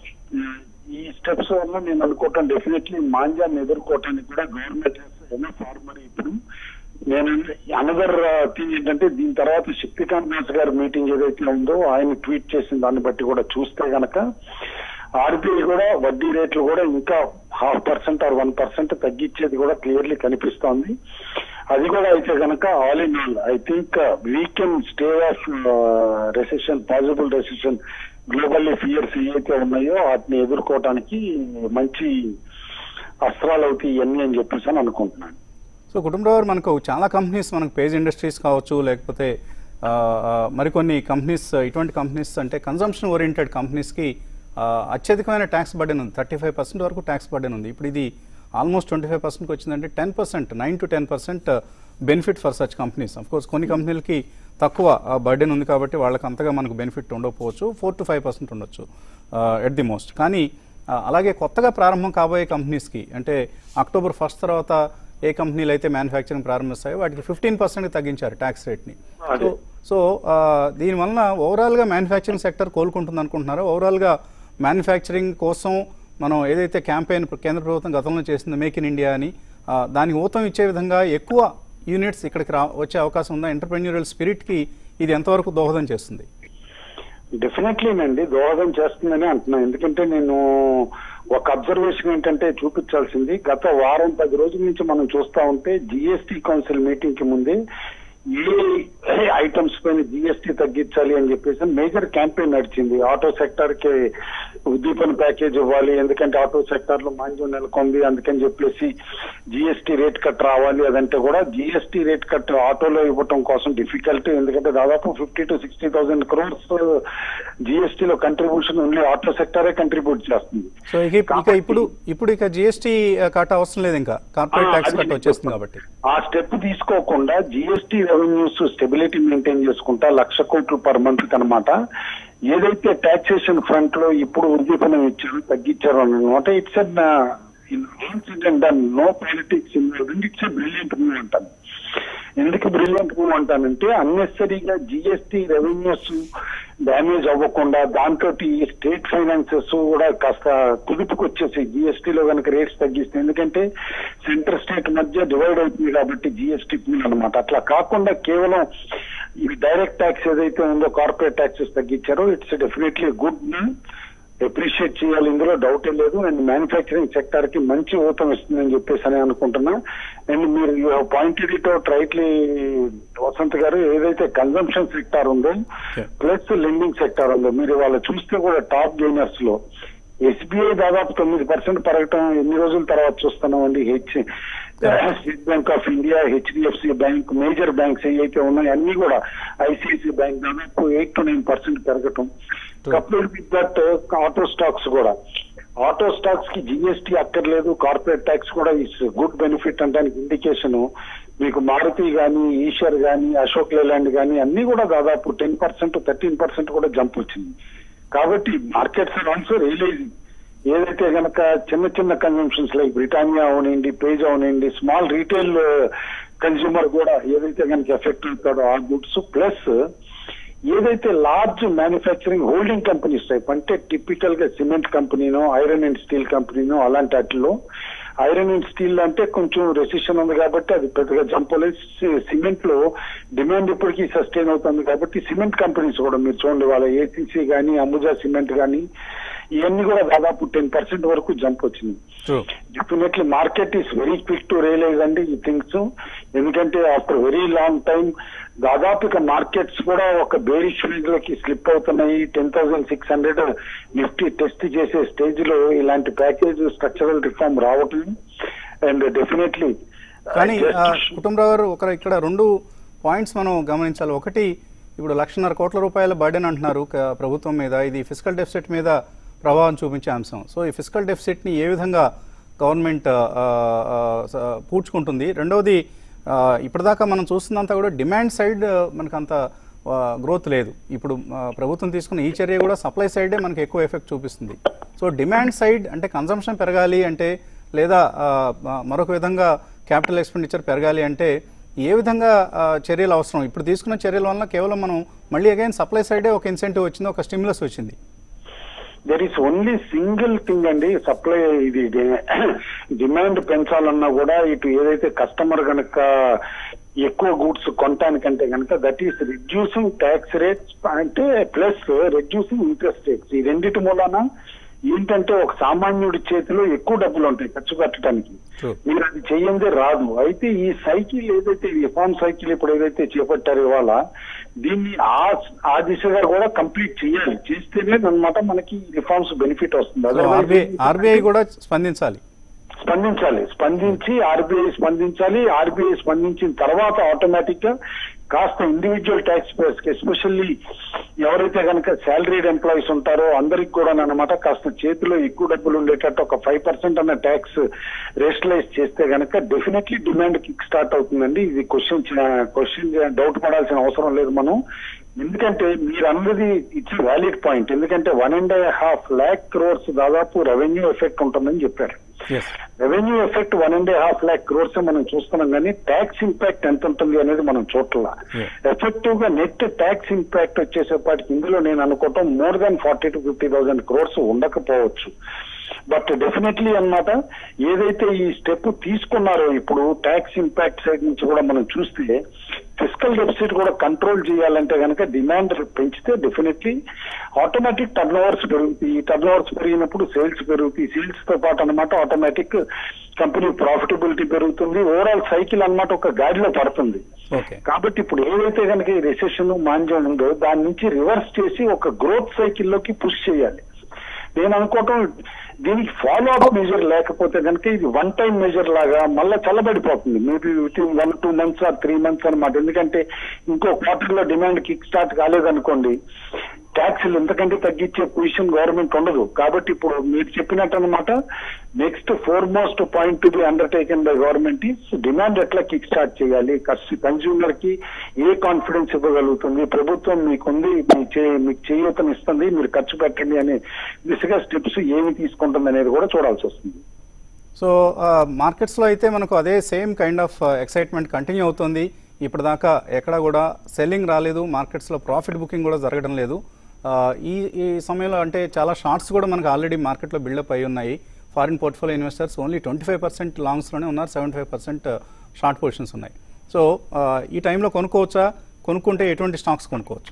S4: ఈ స్టెప్స్ వల్ల నేను అనుకోవటం డెఫినెట్లీ మాంజాన్ని ఎదుర్కోవటానికి కూడా గవర్నమెంట్ ఎనఫ్ ఫార్మర్. ఇప్పుడు నేను అనదర్ థింగ్ ఏంటంటే దీని తర్వాత శక్తికాంత్ దాస్ గారి మీటింగ్ ఏదైతే ఉందో ఆయన ట్వీట్ చేసిన దాన్ని బట్టి కూడా చూస్తే గనక ఆర్బీఐ కూడా వడ్డీ రేట్లు కూడా ఇంకా half percent or one percent తగ్గించేది కూడా క్లియర్లీ కనిపిస్తోంది. అది కూడా అయితే కనుక all in all I think we can stay off recession, possible recession, globally fears ఏవైతే ఉన్నాయో వాటిని ఎదుర్కోవడానికి మంచి అస్త్రాలు అవుతాయి ఇవన్నీ అని చెప్పేసి అని అనుకుంటున్నాను.
S3: సో కుటుంబరావు మనకు చాలా కంపెనీస్, మనకు పేజ్ ఇండస్ట్రీస్ కావచ్చు, లేకపోతే మరికొన్ని కంపెనీస్, ఇటువంటి కంపెనీస్ అంటే కన్జంప్షన్ ఓరియంటెడ్ కంపెనీస్కి అత్యధికమైన ట్యాక్స్ బర్డెన్ ఉంది. థర్టీ ఫైవ్ పర్సెంట్ వరకు ట్యాక్స్ బర్డెన్ ఉంది. ఇప్పుడు ఇది ఆల్మోస్ట్ ట్వంటీ ఫైవ్ పర్సెంట్కి వచ్చిందంటే ten percent nine to ten percent benefit for such companies. Of course కొన్ని కంపెనీలకి తక్కువ బర్డెన్ ఉంది కాబట్టి వాళ్ళకి అంతగా మనకు బెనిఫిట్ ఉండకపోవచ్చు, ఫోర్ టు ఫైవ్ పర్సెంట్ ఉండొచ్చు ఎట్ ది మోస్ట్. కానీ అలాగే కొత్తగా ప్రారంభం కాబోయే కంపెనీస్కి అంటే అక్టోబర్ ఫస్ట్ తర్వాత ఏ కంపెనీలు అయితే మ్యానుఫ్యాక్చరింగ్ ప్రారంభిస్తాయో వాటికి ఫిఫ్టీన్ పర్సెంట్కి తగ్గించారు ట్యాక్స్ రేట్ని. సో సో దీనివల్ల ఓవరాల్గా మ్యానుఫ్యాక్చరింగ్ సెక్టర్ కోలుకుంటుంది అనుకుంటున్నారా? ఓవరాల్గా మ్యానుఫ్యాక్చరింగ్ కోసం మనం ఏదైతే క్యాంపెయిన్ కేంద్ర ప్రభుత్వం గతంలో చేసింది మేక్ ఇన్ ఇండియా అని, దానికి ఊతం ఇచ్చే విధంగా ఎక్కువ యూనిట్స్ ఇక్కడికి రా వచ్చే అవకాశం ఉందా? ఎంటర్ప్రెన్యూరల్ స్పిరిట్కి ఇది ఎంతవరకు దోహదం చేస్తుంది?
S4: డెఫినెట్లీ అండి దోహదం చేస్తుందని అంటున్నాను. ఎందుకంటే నేను ఒక అబ్జర్వేషన్ ఏంటంటే చూపించాల్సింది, గత వారం పది రోజుల నుంచి మనం చూస్తా ఉంటే జిఎస్టీ కౌన్సిల్ మీటింగ్ కి ముందే ఏ ఐటమ్స్ పైన జిఎస్టీ తగ్గించాలి అని చెప్పేసి మేజర్ క్యాంపెయిన్ నడిచింది. ఆటో సెక్టర్ కి ఉద్దీపన ప్యాకేజ్ ఇవ్వాలి, ఎందుకంటే ఆటో సెక్టర్ లో మాంద్యం నెలకొంది, అందుకని చెప్పేసి జిఎస్టీ రేట్ కట్ రావాలి. అదంటే కూడా జిఎస్టీ రేట్ కట్ ఆటోలో ఇవ్వటం కోసం డిఫికల్ట్, ఎందుకంటే దాదాపు fifty to sixty thousand crores జిఎస్టీలో కంట్రిబ్యూషన్ ఓన్లీ ఆటో సెక్టరే కంట్రిబ్యూట్ చేస్తుంది.
S3: సో ఇక ఇప్పుడు ఇప్పుడు ఇక జిఎస్టీ కట్ అవసరం లేదు, ఇంకా కార్పొరేట్ ట్యాక్స్ కట్ వచ్చేస్తుంది కాబట్టి
S4: ఆ స్టెప్ తీసుకోకుండా జిఎస్టీ రెవెన్యూస్ స్టెబిలిటీ మెయింటైన్ చేసుకుంటా లక్ష కోట్లు పర్ మంత్ అనమాట ఏదైతే టాక్సేషన్ ఫ్రంట్ లో ఇప్పుడు ఉద్దీపనం ఇచ్చారు తగ్గించారు అన్నమాట. It's no politics it's brilliant move అంటాను. ఎందుకు బ్రిలియంట్ మూవ్ అంటానంటే అన్నెసరీగా జిఎస్టీ రెవెన్యూస్ డ్యామేజ్ అవ్వకుండా దాంతో స్టేట్ ఫైనాన్సెస్ కూడా కాస్త కుదుపుకు వచ్చేసి జిఎస్టీలో కనుక రేట్స్ తగ్గిస్తే, ఎందుకంటే సెంటర్ స్టేట్ మధ్య డివైడ్ అవుతుంది కాబట్టి జిఎస్టీ పూల్ అనమాట. అట్లా కాకుండా కేవలం ఈ డైరెక్ట్ ట్యాక్స్ ఏదైతే ఉందో కార్పొరేట్ ట్యాక్సెస్ తగ్గించారో ఇట్స్ డెఫినెట్లీ గుడ్, అప్రిషియేట్ చేయాలి, ఇందులో డౌటే లేదు. అండ్ మ్యానుఫ్యాక్చరింగ్ సెక్టర్ కి మంచి ఊతం ఇస్తుందని చెప్పేసి అని అనుకుంటున్నా. అండ్ మీరు you have pointed it out rightly Vasant garu, ఏదైతే కన్జంప్షన్ సెక్టార్ ఉందో ప్లస్ లెండింగ్ సెక్టార్ ఉందో మీరు వాళ్ళు చూస్తే కూడా టాప్ గెయినర్స్ లో ఎస్బీఐ దాదాపు తొమ్మిది పర్సెంట్ పెరగటం ఎన్ని రోజుల తర్వాత చూస్తున్నాం అండి. H State Bank of India, HDFC bank, major banks ఏవైతే ఉన్నాయో అన్ని కూడా, ఐసిఐసిఐ బ్యాంక్ దాదాపు ఎయిట్ టు నైన్ పర్సెంట్ పెరగటం. Coupled with that auto stocks కూడా, ఆటో స్టాక్స్ కి జిఎస్టీ అక్కర్లేదు, కార్పొరేట్ ట్యాక్స్ కూడా ఇస్ గుడ్ బెనిఫిట్ అనడానికి ఇండికేషన్. మీకు మారుతి కానీ, ఈషర్ కానీ, అశోక్ లేలాండ్ కానీ అన్ని కూడా దాదాపు టెన్ పర్సెంట్ థర్టీన్ పర్సెంట్ కూడా జంప్ వచ్చింది. కాబట్టి మార్కెట్స్ ఆర్ ఆల్సో రియలైజింగ్ ఏదైతే కనుక చిన్న చిన్న కన్జంప్షన్స్ లైక్ బ్రిటానియా అవనండి, పేజ్ అవనండి, స్మాల్ రీటైల్ కన్స్యూమర్ కూడా ఏదైతే కనుక ఎఫెక్ట్ అవుతాడో ఆ గుడ్స్, ప్లస్ ఏదైతే large manufacturing holding companies type అంటే టిపికల్ గా సిమెంట్ కంపెనీనో, ఐరన్ అండ్ స్టీల్ కంపెనీనో అలాంటి వాటిలో, ఐరన్ అండ్ స్టీల్ అంటే కొంచెం రెసిషన్ ఉంది కాబట్టి అది పెద్దగా జంపలేదు. సిమెంట్ లో డిమాండ్ ఇప్పటికీ సస్టైన్ అవుతుంది కాబట్టి సిమెంట్ కంపెనీస్ కూడా మీరు చూడండి, వాళ్ళ ఏసీసీ కానీ, అంబుజా సిమెంట్ కానీ ఇవన్నీ కూడా దాదాపు టెన్ పర్సెంట్ వరకు జంప్ వచ్చింది. Definitely market is very quick to realise అండి ఈ థింగ్స్, ఎందుకంటే ఆఫ్టర్ వెరీ లాంగ్ టైం దాదాపు ఇక మార్కెట్స్ కూడా ఒక బేరిష్ ఫీల్డ్ లోకి స్లిప్ అవుతున్నాయి. Ten thousand six hundred Nifty test చేసే స్టేజ్ లో ఇలాంటి ప్యాకేజ్ స్ట్రక్చరల్ రిఫార్మ్ రావటం అండ్ డెఫినెట్లీ.
S3: కానీ కుటుంబరావు గారు ఒక ఇక్కడ రెండు పాయింట్స్ మనం గమనించాలి. ఒకటి, ఇప్పుడు లక్షన్నర కోట్ల రూపాయల బర్డెన్ అంటున్నారు ప్రభుత్వం మీద, ఇది ఫిస్కల్ డెఫిసిట్ మీద ప్రభావం చూపించే అంశం. సో ఈ ఫిస్కల్ డెఫిసిట్ని ఏ విధంగా గవర్నమెంట్ పూడ్చుకుంటుంది? రెండవది, ఇప్పటిదాకా మనం చూస్తున్నంత కూడా డిమాండ్ సైడ్ మనకు అంత గ్రోత్ లేదు. ఇప్పుడు ప్రభుత్వం తీసుకున్న ఈ చర్య కూడా సప్లై సైడే మనకి ఎక్కువ ఎఫెక్ట్ చూపిస్తుంది. సో డిమాండ్ సైడ్ అంటే కన్సంప్షన్ పెరగాలి అంటే, లేదా మరొక విధంగా క్యాపిటల్ ఎక్స్పెండిచర్ పెరగాలి అంటే ఏ విధంగా చర్యలు అవసరం? ఇప్పుడు తీసుకున్న చర్యల వల్ల కేవలం మనం మళ్ళీ అగైన్ సప్లై సైడే ఒక ఇన్సెంటివ్ వచ్చింది, ఒక స్టిమ్యులస్ వచ్చింది.
S4: There is only single thing అండి, సప్లై ఇది డిమాండ్ పెంచాలన్నా కూడా ఇటు ఏదైతే కస్టమర్ కనుక ఎక్కువ గూడ్స్ కొనటానికంటే కనుక that is reducing tax rates అంటే ప్లస్ రిడ్యూసింగ్ ఇంట్రెస్ట్ రేట్స్. ఈ రెండింటి మూలాన ఏంటంటే ఒక సామాన్యుడి చేతిలో ఎక్కువ డబ్బులు ఉంటాయి ఖర్చు పెట్టడానికి, మీరు అది చెయ్యందే రాదు. అయితే ఈ సైకిల్ ఏదైతే రిఫార్మ్ సైకిల్ ఇప్పుడు ఏదైతే చేపట్టారో ఇవాళ, దీన్ని ఆ ఆ దిశగా కూడా కంప్లీట్ చేయాలి. చేస్తేనే అన్నమాట మనకి రిఫార్మ్స్ బెనిఫిట్ వస్తుంది.
S3: ఆర్బీఐ కూడా స్పందించాలి
S4: స్పందించాలి స్పందించి ఆర్బీఐ స్పందించాలి. ఆర్బీఐ స్పందించిన తర్వాత ఆటోమేటిక్ గా కాస్త ఇండివిజువల్ ట్యాక్స్ పేయర్స్ కి, ఎస్పెషల్లీ ఎవరైతే కనుక శాలరీడ్ ఎంప్లాయీస్ ఉంటారో అందరికి కూడా అన్నమాట కాస్త చేతిలో ఎక్కువ డబ్బులు ఉండేటట్టు ఒక ఫైవ్ పర్సెంట్ అన్న ట్యాక్స్ రేషనలైజ్ చేస్తే కనుక డెఫినెట్లీ డిమాండ్ కిక్ స్టార్ట్ అవుతుందండి. ఇది క్వశ్చన్ క్వశ్చన్ డౌట్ పడాల్సిన అవసరం లేదు మనం, ఎందుకంటే మీరు అన్నది ఇట్స్ వ్యాలిడ్ పాయింట్. ఎందుకంటే one and half lakh crores దాదాపు రెవెన్యూ ఎఫెక్ట్ ఉంటుందని చెప్పారు. Revenue effect one and half lakh crores మనం చూస్తున్నాం, కానీ ట్యాక్స్ ఇంపాక్ట్ ఎంత ఉంటుంది అనేది మనం చూడాల. ఎఫెక్టివ్ గా నెట్ ట్యాక్స్ ఇంపాక్ట్ వచ్చేసేపాటికి ఇందులో నేను అనుకోవటం more than forty to fifty thousand crores ఉండకపోవచ్చు. బట్ డెఫినెట్లీ అన్నమాట ఏదైతే ఈ స్టెప్ తీసుకున్నారో ఇప్పుడు ట్యాక్స్ ఇంపాక్ట్ సైడ్ నుంచి కూడా మనం చూస్తే ఫిస్కల్ డెఫిసిట్ కూడా కంట్రోల్ చేయాలంటే కనుక డిమాండ్ పెంచితే డెఫినెట్లీ ఆటోమేటిక్ టర్న్ ఓవర్స్ పెరుగుతాయి. టర్న్ ఓవర్స్ పెరిగినప్పుడు సేల్స్ పెరుగుతాయి. సేల్స్ తో పాటు అనమాట ఆటోమేటిక్ కంపెనీ ప్రాఫిటబిలిటీ పెరుగుతుంది. ఓవరాల్ సైకిల్ అన్నమాట ఒక గాడిలో పడుతుంది. కాబట్టి ఇప్పుడు ఏదైతే కనుక ఈ రిసెషన్ మాంద్యం ఉందో దాని నుంచి రివర్స్ చేసి ఒక గ్రోత్ సైకిల్లోకి పుష్ చేయాలి. నేను అనుకోవటం దీనికి ఫాలో అప్ మెజర్ లేకపోతే కనుక ఇది వన్ టైం మెజర్ లాగా మళ్ళీ చల్లబడిపోతుంది. Maybe within one two months or three months అనమాట. ఎందుకంటే ఇంకో క్వార్టర్ లో డిమాండ్ కిక్ స్టార్ట్ కాలేదనుకోండి, ట్యాక్స్లు ఎంతకంటే తగ్గించే పొజిషన్ గవర్నమెంట్ ఉండదు. కాబట్టి ఇప్పుడు మీరు చెప్పినట్టు అనమాట next four most point to be undertaken by government is demand ఎట్లా కిక్ స్టార్ట్ చేయాలి, కన్స్యూమర్ కి ఏ కాన్ఫిడెన్స్ ఇవ్వగలుగుతుంది, ప్రభుత్వం మీకుంది మీకు చేయూతనిస్తుంది, మీరు ఖర్చు పెట్టండి అనే దిశగా స్టెప్స్ ఏమి తీసుకుంటుంది అనేది కూడా చూడాల్సి వస్తుంది.
S3: సో మార్కెట్స్లో అయితే మనకు అదే same kind of excitement continue అవుతుంది. ఇప్పటిదాకా ఎక్కడ కూడా సెల్లింగ్ రాలేదు, మార్కెట్స్లో ప్రాఫిట్ బుకింగ్ కూడా జరగడం లేదు. ఈ ఈ సమయంలో అంటే చాలా షార్ట్స్ కూడా మనకు ఆల్రెడీ మార్కెట్లో బిల్డప్ అయి ఉన్నాయి. Foreign portfolio investors only twenty five percent లాంగ్స్లోనే ఉన్నారు, seventy five percent short positions ఉన్నాయి. సో ఈ టైంలో కొనుక్కోవచ్చా, కొనుక్కుంటే ఎటువంటి స్టాక్స్ కొనుక్కోవచ్చు?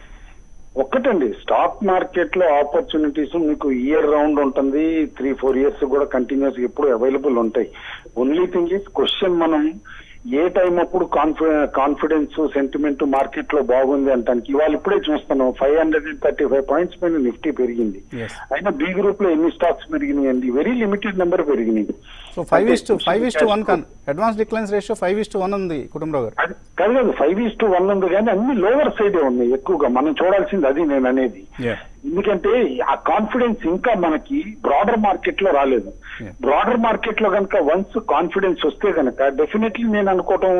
S4: ఒక్కటండి, స్టాక్ మార్కెట్ లో ఆపర్చునిటీస్ మీకు ఇయర్ రౌండ్ ఉంటుంది, త్రీ ఫోర్ ఇయర్స్ కూడా కంటిన్యూస్ ఎప్పుడు అవైలబుల్ ఉంటాయి. ఓన్లీ థింగ్ ఈస్ క్వశ్చన్ మనం ఏ టైం అప్పుడు కాన్ఫిడెన్స్ సెంటిమెంట్ మార్కెట్ లో బాగుంది అంటానికి. ఇవాళ ఇప్పుడే చూస్తాను five hundred and thirty five points పైన నిఫ్టీ పెరిగింది. అయినా బి గ్రూప్ లో ఎన్ని స్టాక్స్ పెరిగినాయండి? వెరీ లిమిటెడ్ నెంబర్ పెరిగినాయి.
S3: So five is to five is to one advance declines ratio five is to one ఉంది కుటుంబరావు గారు.
S4: కాదు కాదు ఫైవ్ ఇస్ టు వన్ ఉంది, కానీ అన్ని లోవర్ సైడే ఉన్నాయి ఎక్కువగా. మనం చూడాల్సింది అది నేను అనేది. ఎందుకంటే ఆ కాన్ఫిడెన్స్ ఇంకా మనకి బ్రాడర్ మార్కెట్ లో రాలేదు. బ్రాడర్ మార్కెట్ లో కనుక వన్స్ కాన్ఫిడెన్స్ వస్తే కనుక డెఫినెట్లీ నేను అనుకోవటం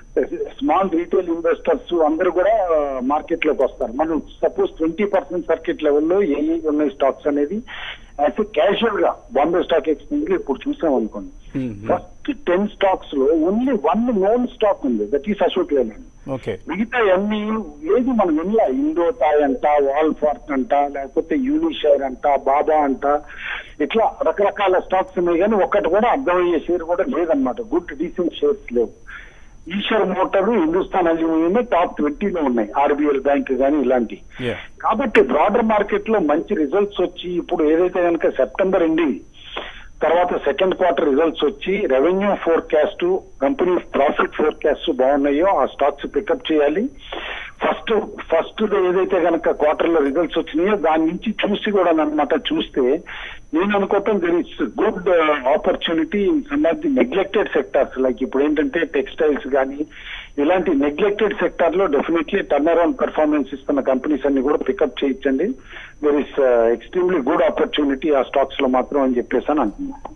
S4: స్మాల్ రీటైల్ ఇన్వెస్టర్స్ అందరూ కూడా మార్కెట్ లోకి వస్తారు. మనం సపోజ్ ట్వంటీ పర్సెంట్ సర్కిట్ లెవెల్లో ఏ ఏ ఉన్నాయి స్టాక్స్ అనేది యాజ్ క్యాజువల్ గా బాంబే స్టాక్ ఎక్స్చేంజ్ లో ఇప్పుడు చూసాం అనుకోండి. ఫస్ట్ టెన్ స్టాక్స్ లో ఓన్లీ వన్ నోన్ స్టాక్ ఉంది, దట్ ఈస్ అశోక్ లేలాండ్. మిగతా అన్ని ఏది మనం వినలా. ఇండోతాయ్ అంట, వాల్ఫార్ట్ అంట, లేకపోతే యూనిషైర్ అంట, బాబా అంట, ఇట్లా రకరకాల స్టాక్స్ ఉన్నాయి, కానీ ఒక్కటి కూడా అర్థమయ్యే షేర్ కూడా లేదనమాట. గుడ్ డీసెంట్ షేర్స్ లేవు. Eicher motor, Hindustan aluminium top ట్వంటీలో ఉన్నాయి, ఆర్బిఎల్ బ్యాంక్ కానీ ఇలాంటి. కాబట్టి బ్రాడర్ మార్కెట్ లో మంచి రిజల్ట్స్ వచ్చి ఇప్పుడు ఏదైతే కనుక సెప్టెంబర్ ఎండింగ్ తర్వాత సెకండ్ క్వార్టర్ రిజల్ట్స్ వచ్చి revenue forecast, company profit forecast బాగున్నాయో ఆ స్టాక్స్ పికప్ చేయాలి. ఫస్ట్ ఫస్ట్ ఏదైతే కనుక క్వార్టర్ లో రిజల్ట్స్ వచ్చినాయో దాని నుంచి చూసి కూడా అనమాట చూస్తే నేను అనుకోవటం there is good opportunity in some of the neglected sectors. Like ఇప్పుడు ఏంటంటే టెక్స్టైల్స్ కానీ ఇలాంటి నెగ్లెక్టెడ్ సెక్టార్ లో డెఫినెట్లీ టర్న్ అరౌండ్ పెర్ఫార్మెన్స్ ఇస్తున్న కంపెనీస్ అన్ని కూడా పికప్ చేయించండి. There is extremely good opportunity ఆ స్టాక్స్ లో మాత్రం అని చెప్పేసి అని అంటున్నాను.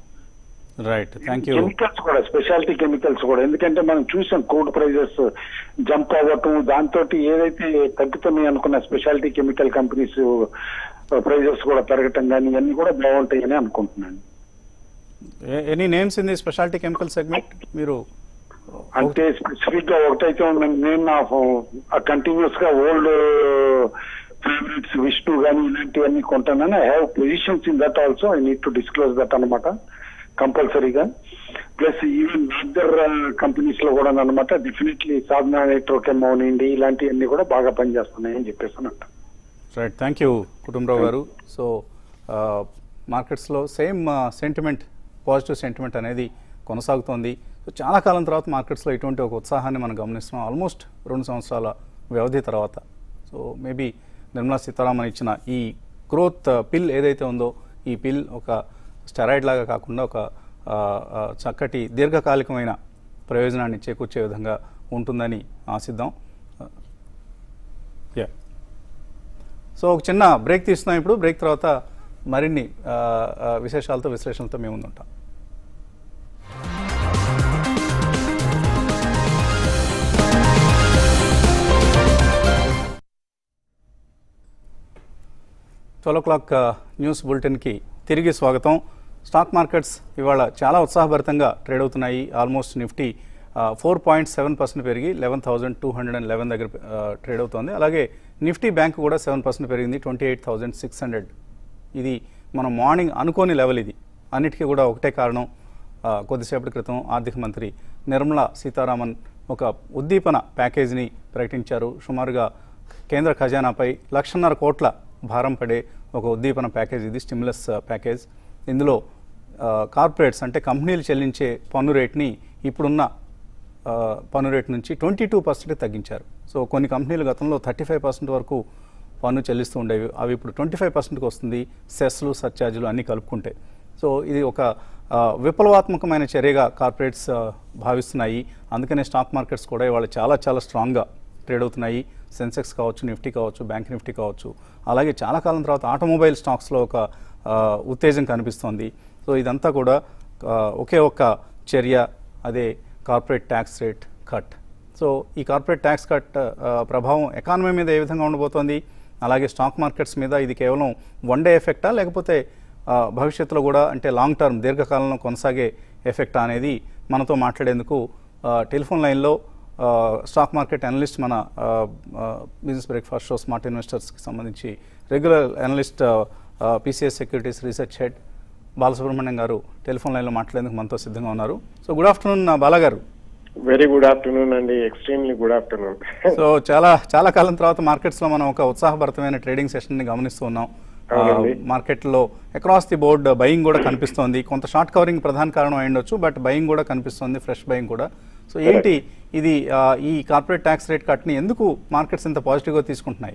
S3: Right, thank you.
S4: కెమికల్స్ కూడా, స్పెషాలిటీ కెమికల్స్ కూడా, ఎందుకంటే మనం చూసాం క్రూడ్ ప్రైజెస్ జంప్ అవ్వటం, దాంతో ఏదైతే తగ్గుతున్నాయి అనుకున్న స్పెషాలిటీ కెమికల్ కంపెనీస్ ప్రైజెస్ కూడా పెరగటం కానీ ఇవన్నీ కూడా బాగుంటాయని అనుకుంటున్నాను.
S3: Any names in the speciality chemical segment మీరు
S4: అంటే స్పెసిఫిక్ గా ఒకటైతే నేను నా కంటిన్యూస్ గా ఓల్డ్ ఫేవరెట్స్ విష్ణు కానీ ఇలాంటివన్నీ కొంటానని I have positions in that also. I need to disclose that అనమాట కంపల్సరీగా. ప్లస్ ఈవెన్ అదర్ కంపెనీస్ లో కూడా అనమాట డెఫినెట్లీ సాధన నెట్రోకెమ్ అవనండి ఇలాంటివన్నీ కూడా బాగా పనిచేస్తున్నాయి అని చెప్పేసి అంట.
S3: రైట్, థ్యాంక్ యూ కుటుంబరావు గారు. సో మార్కెట్స్లో సేమ్ సెంటిమెంట్, పాజిటివ్ సెంటిమెంట్ అనేది కొనసాగుతోంది. సో చాలా కాలం తర్వాత మార్కెట్స్లో ఇటువంటి ఒక ఉత్సాహాన్ని మనం గమనిస్తున్నాం, ఆల్మోస్ట్ రెండు సంవత్సరాల వ్యవధి తర్వాత. సో మేబీ నిర్మలా సీతారామన్ ఇచ్చిన ఈ గ్రోత్ పిల్ ఏదైతే ఉందో ఈ పిల్ ఒక స్టెరాయిడ్ లాగా కాకుండా ఒక చక్కటి దీర్ఘకాలికమైన ప్రయోజనాన్ని చేకూర్చే విధంగా ఉంటుందని ఆశిద్దాం. యా, సో ఒక చిన్న బ్రేక్ తీస్తున్నాం ఇప్పుడు. బ్రేక్ తర్వాత మరిన్ని విశేషాలతో విశ్లేషణలతో మేము ముందుంటాం. ట్వెల్వ్ ఓ క్లాక్ న్యూస్ బులెటిన్కి తిరిగి స్వాగతం. స్టాక్ మార్కెట్స్ ఇవాళ చాలా ఉత్సాహభరితంగా ట్రేడ్ అవుతున్నాయి. Almost Nifty four point seven percent పెరిగి eleven thousand two hundred and eleven దగ్గర ట్రేడ్ అవుతుంది. అలాగే నిఫ్టీ బ్యాంక్ కూడా సెవెన్ పర్సెంట్ పెరిగింది, twenty eight thousand six hundred. ఇది మనం మార్నింగ్ అనుకోని లెవెల్. ఇది అన్నిటికీ కూడా ఒకటే కారణం, కొద్దిసేపటి క్రితం ఆర్థిక మంత్రి నిర్మలా సీతారామన్ ఒక ఉద్దీపన ప్యాకేజీని ప్రకటించారు. సుమారుగా కేంద్ర ఖజానాపై లక్షన్నర కోట్ల భారం పడే ఒక ఉద్దీపన ప్యాకేజ్ ఇది, స్టిమ్యులస్ ప్యాకేజ్. ఇందులో కార్పొరేట్స్ అంటే కంపెనీలు చెల్లించే పన్ను రేట్ని ఇప్పుడున్న పన్ను రేటు నుంచి ట్వంటీ టూ పర్సెంట్ తగ్గించారు. సో కొన్ని కంపెనీలు గతంలో థర్టీ ఫైవ్ పర్సెంట్ వరకు పన్ను చెల్లిస్తూ ఉండేవి, అవి ఇప్పుడు ట్వంటీ ఫైవ్ పర్సెంట్కి వస్తుంది, సెస్లు సర్చార్జీలు అన్నీ కలుపుకుంటే. సో ఇది ఒక విప్లవాత్మకమైన చర్యగా కార్పొరేట్స్ భావిస్తున్నాయి. అందుకనే స్టాక్ మార్కెట్స్ కూడా ఇవాళ చాలా చాలా స్ట్రాంగ్గా ట్రేడ్ అవుతున్నాయి. సెన్సెక్స్ కావచ్చు, నిఫ్టీ కావచ్చు, బ్యాంక్ నిఫ్టీ కావచ్చు. అలాగే చాలా కాలం తర్వాత ఆటోమొబైల్ స్టాక్స్లో ఒక ఉత్తేజం కనిపిస్తోంది. సో ఇదంతా కూడా ఒకే ఒక్క చర్య, అదే corporate tax rate cut. So ఈ కార్పొరేట్ ట్యాక్స్ కట్ ప్రభావం ఎకానమీ మీద ఏ విధంగా ఉండబోతోంది, అలాగే స్టాక్ మార్కెట్స్ మీద ఇది కేవలం వన్ డే ఎఫెక్టా లేకపోతే భవిష్యత్తులో కూడా అంటే లాంగ్ టర్మ్ దీర్ఘకాలంలో కొనసాగే ఎఫెక్టా అనేది మనతో మాట్లాడేందుకు టెలిఫోన్ లైన్లో స్టాక్ మార్కెట్ అనలిస్ట్, మన బిజినెస్ బ్రేక్ఫాస్ట్ షో స్మార్ట్ ఇన్వెస్టర్స్కి సంబంధించి regular analyst, PCS securities research head Balasubramaniam garu telephone లైన్లో మాట్లాడేందుకు మనతో సిద్ధంగా ఉన్నారు. So good afternoon Bala garu.
S5: Very good afternoon అండి, ఎక్స్ట్రీమ్లీ గుడ్ ఆఫ్టర్నూన్.
S3: సో చాలా చాలా కాలం తర్వాత మార్కెట్స్లో మనం ఒక ఉత్సాహభరితమైన ట్రేడింగ్ సెషన్ని గమనిస్తూ ఉన్నాం. మార్కెట్లో అక్రాస్ ది బోర్డ్ బయింగ్ కూడా కనిపిస్తోంది. కొంత షార్ట్ కవరింగ్ ప్రధాన కారణం అయి ఉండొచ్చు, బట్ బయింగ్ కూడా కనిపిస్తోంది, ఫ్రెష్ బయింగ్ కూడా. సో ఏంటి ఇది, ఈ కార్పొరేట్ ట్యాక్స్ రేట్ కట్ని ఎందుకు మార్కెట్స్ ఇంత పాజిటివ్గా తీసుకుంటున్నాయి?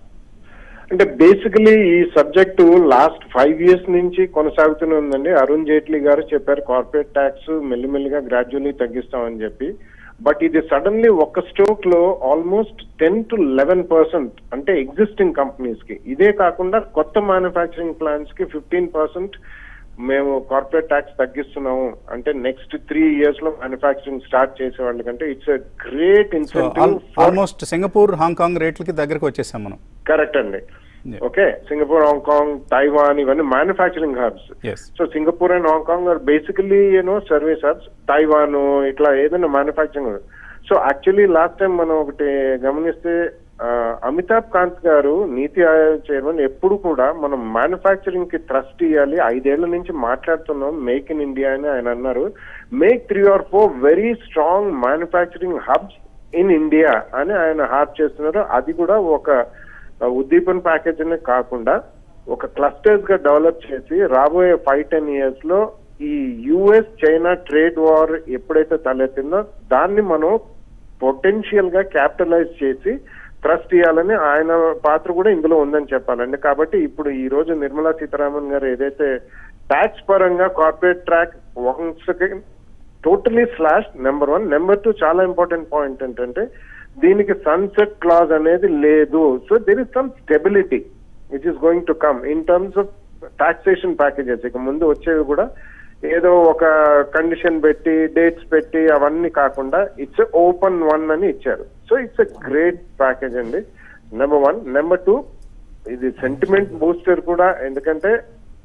S5: అంటే బేసికలీ ఈ సబ్జెక్టు లాస్ట్ ఫైవ్ ఇయర్స్ నుంచి కొనసాగుతూనే ఉందండి. అరుణ్ జైట్లీ గారు చెప్పారు కార్పొరేట్ ట్యాక్స్ మెల్లిమెల్లిగా గ్రాడ్యువల్లీ తగ్గిస్తామని చెప్పి. బట్ ఇది సడన్లీ ఒక్క స్ట్రోక్ లో almost ten to eleven percent అంటే ఎగ్జిస్టింగ్ కంపెనీస్ కి, ఇదే కాకుండా కొత్త మ్యానుఫ్యాక్చరింగ్ ప్లాంట్స్ కి ఫిఫ్టీన్ పర్సెంట్ మేము కార్పొరేట్ ట్యాక్స్ తగ్గిస్తున్నాము అంటే నెక్స్ట్ త్రీ ఇయర్స్ లో మ్యానుఫ్యాక్చరింగ్ స్టార్ట్ చేసే వాళ్ళకంటే it's a great incentive.
S3: Almost Singapore, Hong Kong రేట్లకి దగ్గరకు వచ్చేసాం మనం.
S5: కరెక్ట్ అండి. ఓకే, సింగపూర్, హాంకాంగ్, తైవాన్ ఇవన్నీ manufacturing hubs. So Singapore and Hong Kong are basically you know service hubs. Taiwan ఇట్లా ఏదైనా manufacturing. So actually last time మనం ఒకటి గమనిస్తే అమితాబ్ కాంత్ గారు నీతి ఆయోగ్ చైర్మన్ ఎప్పుడు కూడా మనం మ్యానుఫ్యాక్చరింగ్ కి ట్రస్ట్ ఇవ్వాలి, ఐదేళ్ల నుంచి మాట్లాడుతున్నాం మేక్ ఇన్ ఇండియా అని ఆయన అన్నారు. Make three or four very strong manufacturing hubs in India అని ఆయన హార్ప్ చేస్తున్నారు. అది కూడా ఒక ఉద్దీపన ప్యాకేజ్ అనే కాకుండా ఒక క్లస్టర్స్ గా డెవలప్ చేసి రాబోయే ఫైవ్ టెన్ ఇయర్స్ లో ఈ యుఎస్ చైనా ట్రేడ్ వార్ ఎప్పుడైతే తలెత్తిందో దాన్ని మనం పొటెన్షియల్ గా క్యాపిటలైజ్ చేసి ట్రస్ట్ ఇవ్వాలని ఆయన పాత్ర కూడా ఇందులో ఉందని చెప్పాలండి. కాబట్టి ఇప్పుడు ఈ రోజు నిర్మలా సీతారామన్ గారు ఏదైతే ట్యాక్స్ పరంగా corporate track once totally slash, number one. Number two చాలా ఇంపార్టెంట్ పాయింట్ ఏంటంటే దీనికి సన్సెట్ క్లాజ్ అనేది లేదు. So there is some stability which is going to come in terms of taxation packages. ఇక ముందు వచ్చేవి కూడా ఏదో ఒక కండిషన్ పెట్టి డేట్స్ పెట్టి అవన్నీ కాకుండా ఇట్స్ ఓపెన్ వన్ అని ఇచ్చారు. So it's a great package అండి, నెంబర్ వన్. నెంబర్ టూ, ఇది సెంటిమెంట్ బూస్టర్ కూడా, ఎందుకంటే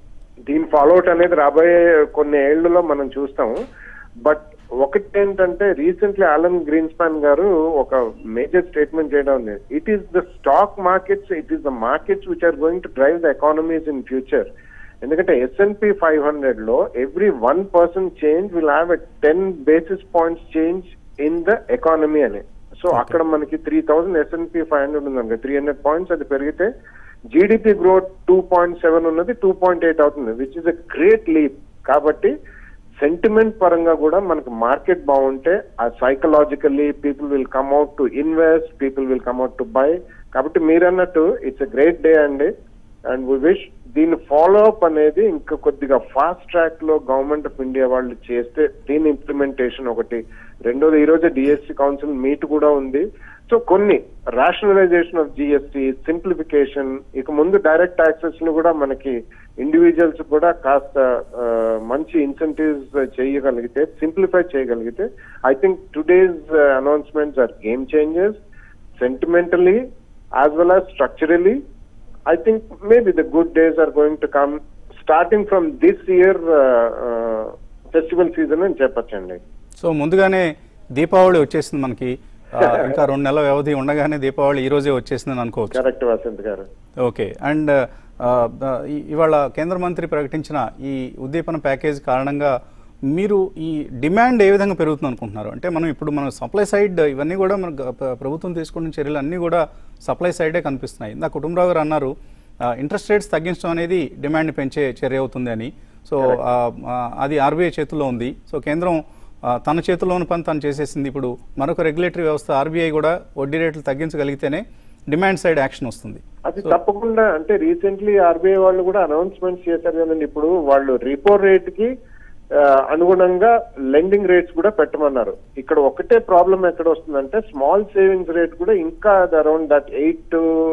S5: దీని ఫాలోఅవుట్ అనేది రాబోయే కొన్ని ఏళ్లలో మనం చూస్తాము. బట్ ఒకటి ఏంటంటే రీసెంట్లీ అలన్ గ్రీన్స్పాన్ గారు ఒక మేజర్ స్టేట్మెంట్ చేయడం ఉంది. It is the stock markets, it is the markets which are going to drive the economies in future. ఎందుకంటే ఎస్ఎన్పి ఫైవ్ హండ్రెడ్ లో every one percent change will have a ten basis points change in the economy అని. So అక్కడ మనకి three thousand S&P five hundred ఉంది, three hundred points అది పెరిగితే GDP growth two point seven ఉన్నది two point eight అవుతుంది, which is a great leap. కాబట్టి sentiment పరంగా కూడా మనకి మార్కెట్ బాగుంటే ఆ psychologically people will come out to invest, people will come out to buy. కాబట్టి మీరు అన్నట్టు ఇట్స్ ఎ గ్రేట్ డే అండి. అండ్ వి విష్ దీని ఫాలో అప్ అనేది ఇంకా కొద్దిగా ఫాస్ట్ ట్రాక్ లో గవర్నమెంట్ ఆఫ్ ఇండియా వాళ్ళు చేస్తే దీని ఇంప్లిమెంటేషన్ ఒకటి. రెండోది, ఈ రోజు డిఎస్సి కౌన్సిల్ మీట్ కూడా ఉంది. సో కొన్ని రేషనలైజేషన్ ఆఫ్ జిఎస్టి, సింప్లిఫికేషన్, ఇక ముందు డైరెక్ట్ ట్యాక్సెస్ ను కూడా మనకి ఇండివిజువల్స్ కూడా కాస్త మంచి ఇన్సెంటివ్స్ చేయగలిగితే, సింప్లిఫై చేయగలిగితే, I think today's announcements are game changers sentimentally as well as structurally. I think maybe the good days are going to come starting from this year festival season అని చెప్పచ్చండి.
S3: So ముందుగానే దీపావళి వచ్చేసింది మనకి, ఇంకా రెండు నెలల వ్యవధి ఉండగానే దీపావళి ఈ రోజే వచ్చేసిందని అనుకోవచ్చు.
S5: కరెక్ట్ వసంత్ గారు.
S3: ఓకే. అండ్ ఇవాళ కేంద్ర మంత్రి ప్రకటించిన ఈ ఉద్దీపన ప్యాకేజ్ కారణంగా మీరు ఈ డిమాండ్ ఏ విధంగా పెరుగుతుంది అనుకుంటున్నారు? అంటే మనం ఇప్పుడు మన సప్లై సైడ్ ఇవన్నీ కూడా మన ప్రభుత్వం తీసుకున్న చర్యలు అన్నీ కూడా సప్లై సైడే కనిపిస్తున్నాయి. ఇందా కుటుంబరావు గారు అన్నారు ఇంట్రెస్ట్ రేట్స్ తగ్గించడం అనేది డిమాండ్ పెంచే చర్య అవుతుంది అని. సో అది ఆర్బీఐ చేతుల్లో ఉంది. సో కేంద్రం తన చేతుల్లోని పని తను చేసేసింది. ఇప్పుడు మరొక రెగ్యులేటరీ వ్యవస్థ ఆర్బీఐ కూడా వడ్డీ రేట్లు తగ్గించగలిగితేనే డిమాండ్ సైడ్ యాక్షన్ వస్తుంది.
S5: అది తప్పకుండా. అంటే రీసెంట్లీ ఆర్బీఐ వాళ్ళు కూడా అనౌన్స్మెంట్స్ చేశారు కదండి. ఇప్పుడు వాళ్ళు రిపో రేట్ కి అనుగుణంగా లెండింగ్ రేట్స్ కూడా పెట్టమన్నారు. ఇక్కడ ఒకటే ప్రాబ్లం ఎక్కడ వస్తుందంటే స్మాల్ సేవింగ్స్ రేట్ కూడా ఇంకా అరౌండ్ దట్ ఎయిట్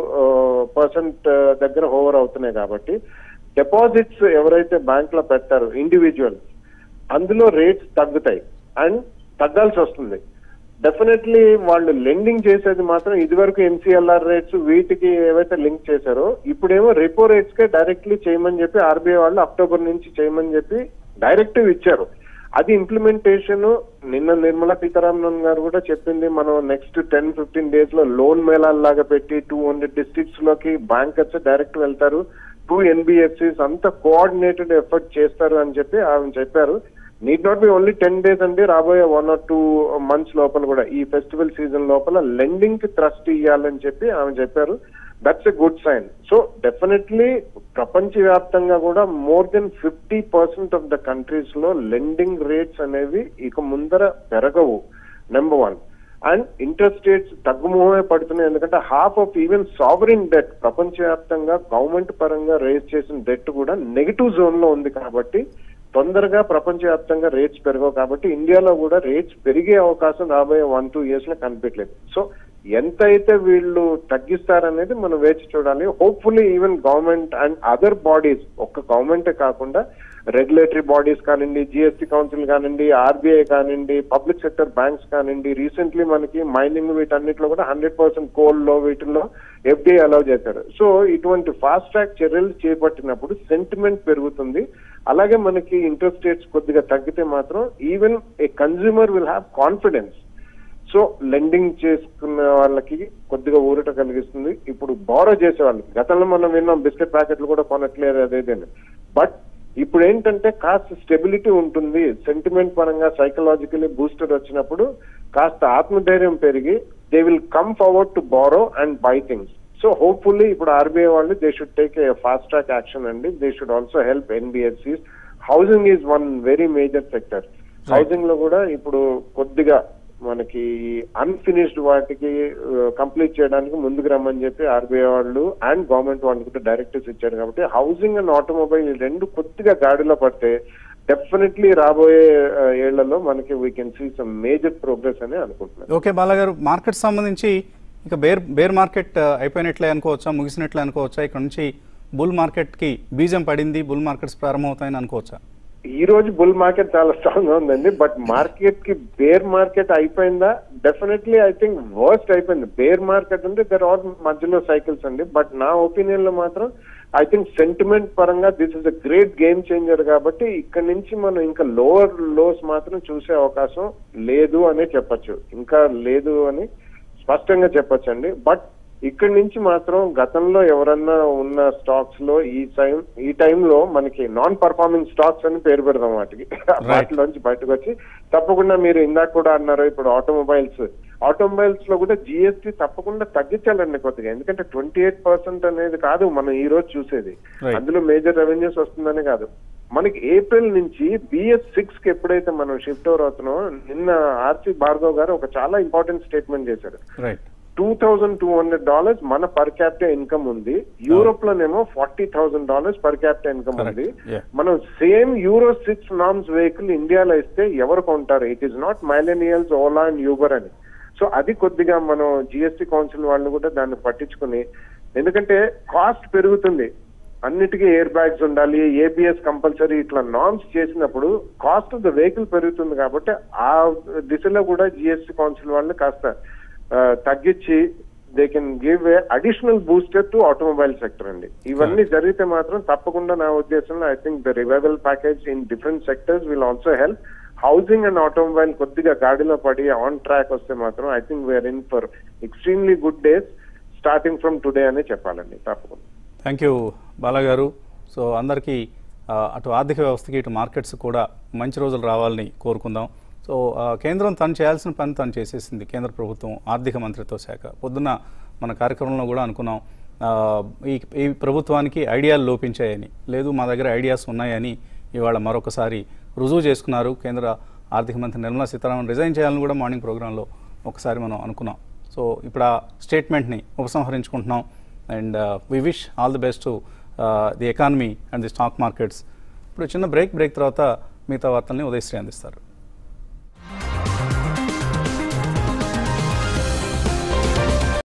S5: పర్సెంట్ దగ్గర ఓవర్ అవుతున్నాయి. కాబట్టి డిపాజిట్స్ ఎవరైతే బ్యాంక్ లో పెట్టారో ఇండివిజువల్స్ అందులో రేట్స్ తగ్గుతాయి అండ్ తగ్గాల్సి వస్తుంది. డెఫినెట్లీ వాళ్ళు లెండింగ్ చేసేది మాత్రం ఇదివరకు ఎంసీఎల్ఆర్ రేట్స్ వీటికి ఏవైతే లింక్ చేశారో ఇప్పుడేమో రెపో రేట్స్ కే డైరెక్ట్లీ చేయమని చెప్పి ఆర్బీఐ వాళ్ళు అక్టోబర్ నుంచి చేయమని చెప్పి డైరెక్టివ్ ఇచ్చారు. అది ఇంప్లిమెంటేషన్ నిన్న నిర్మలా సీతారామన్ గారు కూడా చెప్పింది, మనం నెక్స్ట్ టెన్ ఫిఫ్టీన్ డేస్ లో లోన్ మేళాల్లాగా పెట్టి టూ హండ్రెడ్ డిస్ట్రిక్ట్స్ లోకి బ్యాంకర్స్ డైరెక్ట్ వెళ్తారు, టూ ఎన్బిఎఫ్సిస్ అంతా కోఆర్డినేటెడ్ ఎఫర్ట్ చేస్తారు అని చెప్పి ఆమె చెప్పారు. Need not be only ten days అండి, రాబోయే వన్ ఆర్ టూ మంత్స్ లోపల కూడా ఈ ఫెస్టివల్ సీజన్ లోపల లెండింగ్ కి ట్రస్ట్ ఇవ్వాలని చెప్పి ఆమె చెప్పారు. That's a good sign. So definitely ప్రపంచవ్యాప్తంగా కూడా more than fifty percent of the countries లో లెండింగ్ రేట్స్ అనేవి ఇక ముందర పెరగవు, number one. And interest rates తగ్గుముఖమే పడుతున్నాయి. ఎందుకంటే half of even sovereign debt ప్రపంచవ్యాప్తంగా గవర్నమెంట్ పరంగా రేజ్ చేసిన డెట్ కూడా నెగిటివ్ జోన్ లో ఉంది. కాబట్టి తొందరగా ప్రపంచవ్యాప్తంగా రేట్స్ పెరగవు. కాబట్టి ఇండియాలో కూడా రేట్స్ పెరిగే అవకాశం రాబోయే వన్ టూ ఇయర్స్ లో కనిపించలేదు. సో ఎంతైతే వీళ్ళు తగ్గిస్తారనేది మనం వేచి చూడాలి. Hopefully even government and other bodies, ఒక్క గవర్నమెంటే కాకుండా రెగ్యులేటరీ బాడీస్ కానివ్వండి, జిఎస్టీ కౌన్సిల్ కానివ్వండి, ఆర్బీఐ కానివ్వండి, పబ్లిక్ సెక్టర్ బ్యాంక్స్ కానివ్వండి, రీసెంట్లీ మనకి మైనింగ్ వీటన్నిటిలో కూడా హండ్రెడ్ పర్సెంట్ కోల్ లో వీటిల్లో ఎఫ్డీఐ అలౌ చేశారు. సో ఇటువంటి ఫాస్ట్ ట్రాక్ చర్యలు చేపట్టినప్పుడు సెంటిమెంట్ పెరుగుతుంది. అలాగే మనకి ఇంట్రెస్ట్ రేట్స్ కొద్దిగా తగ్గితే మాత్రం even a consumer will have confidence. So lending చేసుకున్న వాళ్ళకి కొద్దిగా ఊరట కలిగిస్తుంది. ఇప్పుడు బారో చేసే వాళ్ళకి గతంలో మనం విన్నాం బిస్కెట్ ప్యాకెట్లు కూడా కొనట్లేదు అదేదేని. బట్ ఇప్పుడు ఏంటంటే కాస్త స్టెబిలిటీ ఉంటుంది. సెంటిమెంట్ పరంగా సైకలాజికలీ బూస్టర్ వచ్చినప్పుడు కాస్త ఆత్మధైర్యం పెరిగి they will come forward to borrow and buy things. So hopefully ఇప్పుడు ఆర్బీఐ వాళ్ళు they should take a fast track action అండి. They should also help NBFCs. Housing is one very major sector. Housing లో కూడా ఇప్పుడు కొద్దిగా మనకి unfinished వాటికి complete చేయడానికి ముందుకు రమ్మని చెప్పి ఆర్బీఐ వాళ్ళు అండ్ గవర్నమెంట్ వాళ్ళు కూడా డైరెక్టివ్స్ ఇచ్చారు. కాబట్టి హౌసింగ్ అండ్ ఆటోమొబైల్ రెండు కొద్దిగా గాడిలో పడితే డెఫినెట్లీ రాబోయే ఏళ్లలో మనకి we can see some major progress అని అనుకుంటున్నాను.
S3: ఓకే బాలగారు, మార్కెట్ సంబంధించి ఇక బేర్ బేర్ మార్కెట్ అయిపోయినట్లే అనుకోవచ్చా, ముగిసినట్లే అనుకోవచ్చా? ఇక్కడ నుంచి బుల్ మార్కెట్ కి బీజం పడింది, బుల్ మార్కెట్స్ ప్రారంభమవుతాయని అనుకోవచ్చా?
S5: ఈ రోజు బుల్ మార్కెట్ చాలా స్ట్రాంగ్ గా ఉందండి. బట్ మార్కెట్ కి బేర్ మార్కెట్ అయిపోయిందా? డెఫినెట్లీ ఐ థింక్ వర్స్ట్ అయిపోయింది. బేర్ మార్కెట్ అంటే దర్ ఆర్ మధ్యలో సైకిల్స్ అండి. బట్ నా ఒపీనియన్ లో మాత్రం ఐ థింక్ సెంటిమెంట్ పరంగా this is a great game changer. కాబట్టి ఇక్కడ నుంచి మనం ఇంకా లోవర్ లోస్ మాత్రం చూసే అవకాశం లేదు అనే చెప్పచ్చు, ఇంకా లేదు అని స్పష్టంగా చెప్పచ్చు అండి. బట్ ఇక్కడి నుంచి మాత్రం గతంలో ఎవరన్నా ఉన్న స్టాక్స్ లో ఈ టైం ఈ టైంలో మనకి నాన్ పర్ఫార్మింగ్ స్టాక్స్ అని పేరు పెడదాం వాటికి. వాటిలోంచి బయటకు వచ్చి తప్పకుండా మీరు ఇందాక కూడా అన్నారు ఇప్పుడు ఆటోమొబైల్స్ ఆటోమొబైల్స్ లో కూడా జిఎస్టీ తప్పకుండా తగ్గించాలండి కొద్దిగా. ఎందుకంటే ట్వంటీ ఎయిట్ పర్సెంట్ అనేది కాదు మనం ఈ రోజు చూసేది, అందులో మేజర్ రెవెన్యూస్ వస్తుందనే కాదు. మనకి ఏప్రిల్ నుంచి బిఎస్ సిక్స్ కి ఎప్పుడైతే మనం షిఫ్ట్ ఓవర్ అవుతున్నామో, నిన్న ఆర్సి భార్గవ్ గారు ఒక చాలా ఇంపార్టెంట్ స్టేట్మెంట్ చేశారు. Two thousand two hundred dollars మన పర్ క్యాపిటల్ ఇన్కమ్ ఉంది. యూరోప్ లోనేమో forty thousand dollars per capital income ఉంది. మనం same Euro six norms vehicle ఇండియాలో ఇస్తే ఎవరు కొంటారు? It is not millennials, Ola and Uber అని. సో అది కొద్దిగా మనం జిఎస్టీ కౌన్సిల్ వాళ్ళు కూడా దాన్ని పట్టించుకుని, ఎందుకంటే కాస్ట్ పెరుగుతుంది, అన్నిటికీ ఎయిర్ బ్యాగ్స్ ఉండాలి, ఏబిఎస్ కంపల్సరీ, ఇట్లా నామ్స్ చేసినప్పుడు కాస్ట్ ఆఫ్ ద వెహికల్ పెరుగుతుంది. కాబట్టి ఆ దిశలో కూడా జిఎస్టీ కౌన్సిల్ వాళ్ళు కాస్త తగ్గించి they can give a additional booster to automobile sector అండి. ఇవన్నీ జరిగితే మాత్రం తప్పకుండా నా ఉద్దేశంలో I think the revival package in different sectors will also help. Housing and automobile కొద్దిగా గాడిలో పడి ఆన్ ట్రాక్ వస్తే మాత్రం I think we are in for extremely good days starting from today అనే చెప్పాలండి తప్పకుండా.
S3: Thank you బాలాగారు. సో అందరికీ అటు ఆర్థిక వ్యవస్థకి ఇటు మార్కెట్స్ కూడా మంచి రోజులు రావాలని కోరుకుందాం. సో కేంద్రం తను చేయాల్సిన పని తను చేసేసింది. కేంద్ర ప్రభుత్వం ఆర్థిక మంత్రిత్వ శాఖ పొద్దున్న మన కార్యక్రమంలో కూడా అనుకున్నాం, ఈ ఈ ప్రభుత్వానికి ఐడియాలు లోపించాయని. లేదు, మా దగ్గర ఐడియాస్ ఉన్నాయని ఇవాళ మరొకసారి రుజువు చేసుకున్నారు. కేంద్ర ఆర్థిక మంత్రి నిర్మలా సీతారామన్ రిజైన్ చేయాలని కూడా మార్నింగ్ ప్రోగ్రాంలో ఒకసారి మనం అనుకున్నాం. సో ఇప్పుడు ఆ స్టేట్మెంట్ని ఉపసంహరించుకుంటున్నాం. And we wish all the best to the economy and the stock markets. ఇప్పుడు చిన్న బ్రేక్ బ్రేక్ తర్వాత మిగతా వార్తల్ని ఉదయశ్రీ అందిస్తారు.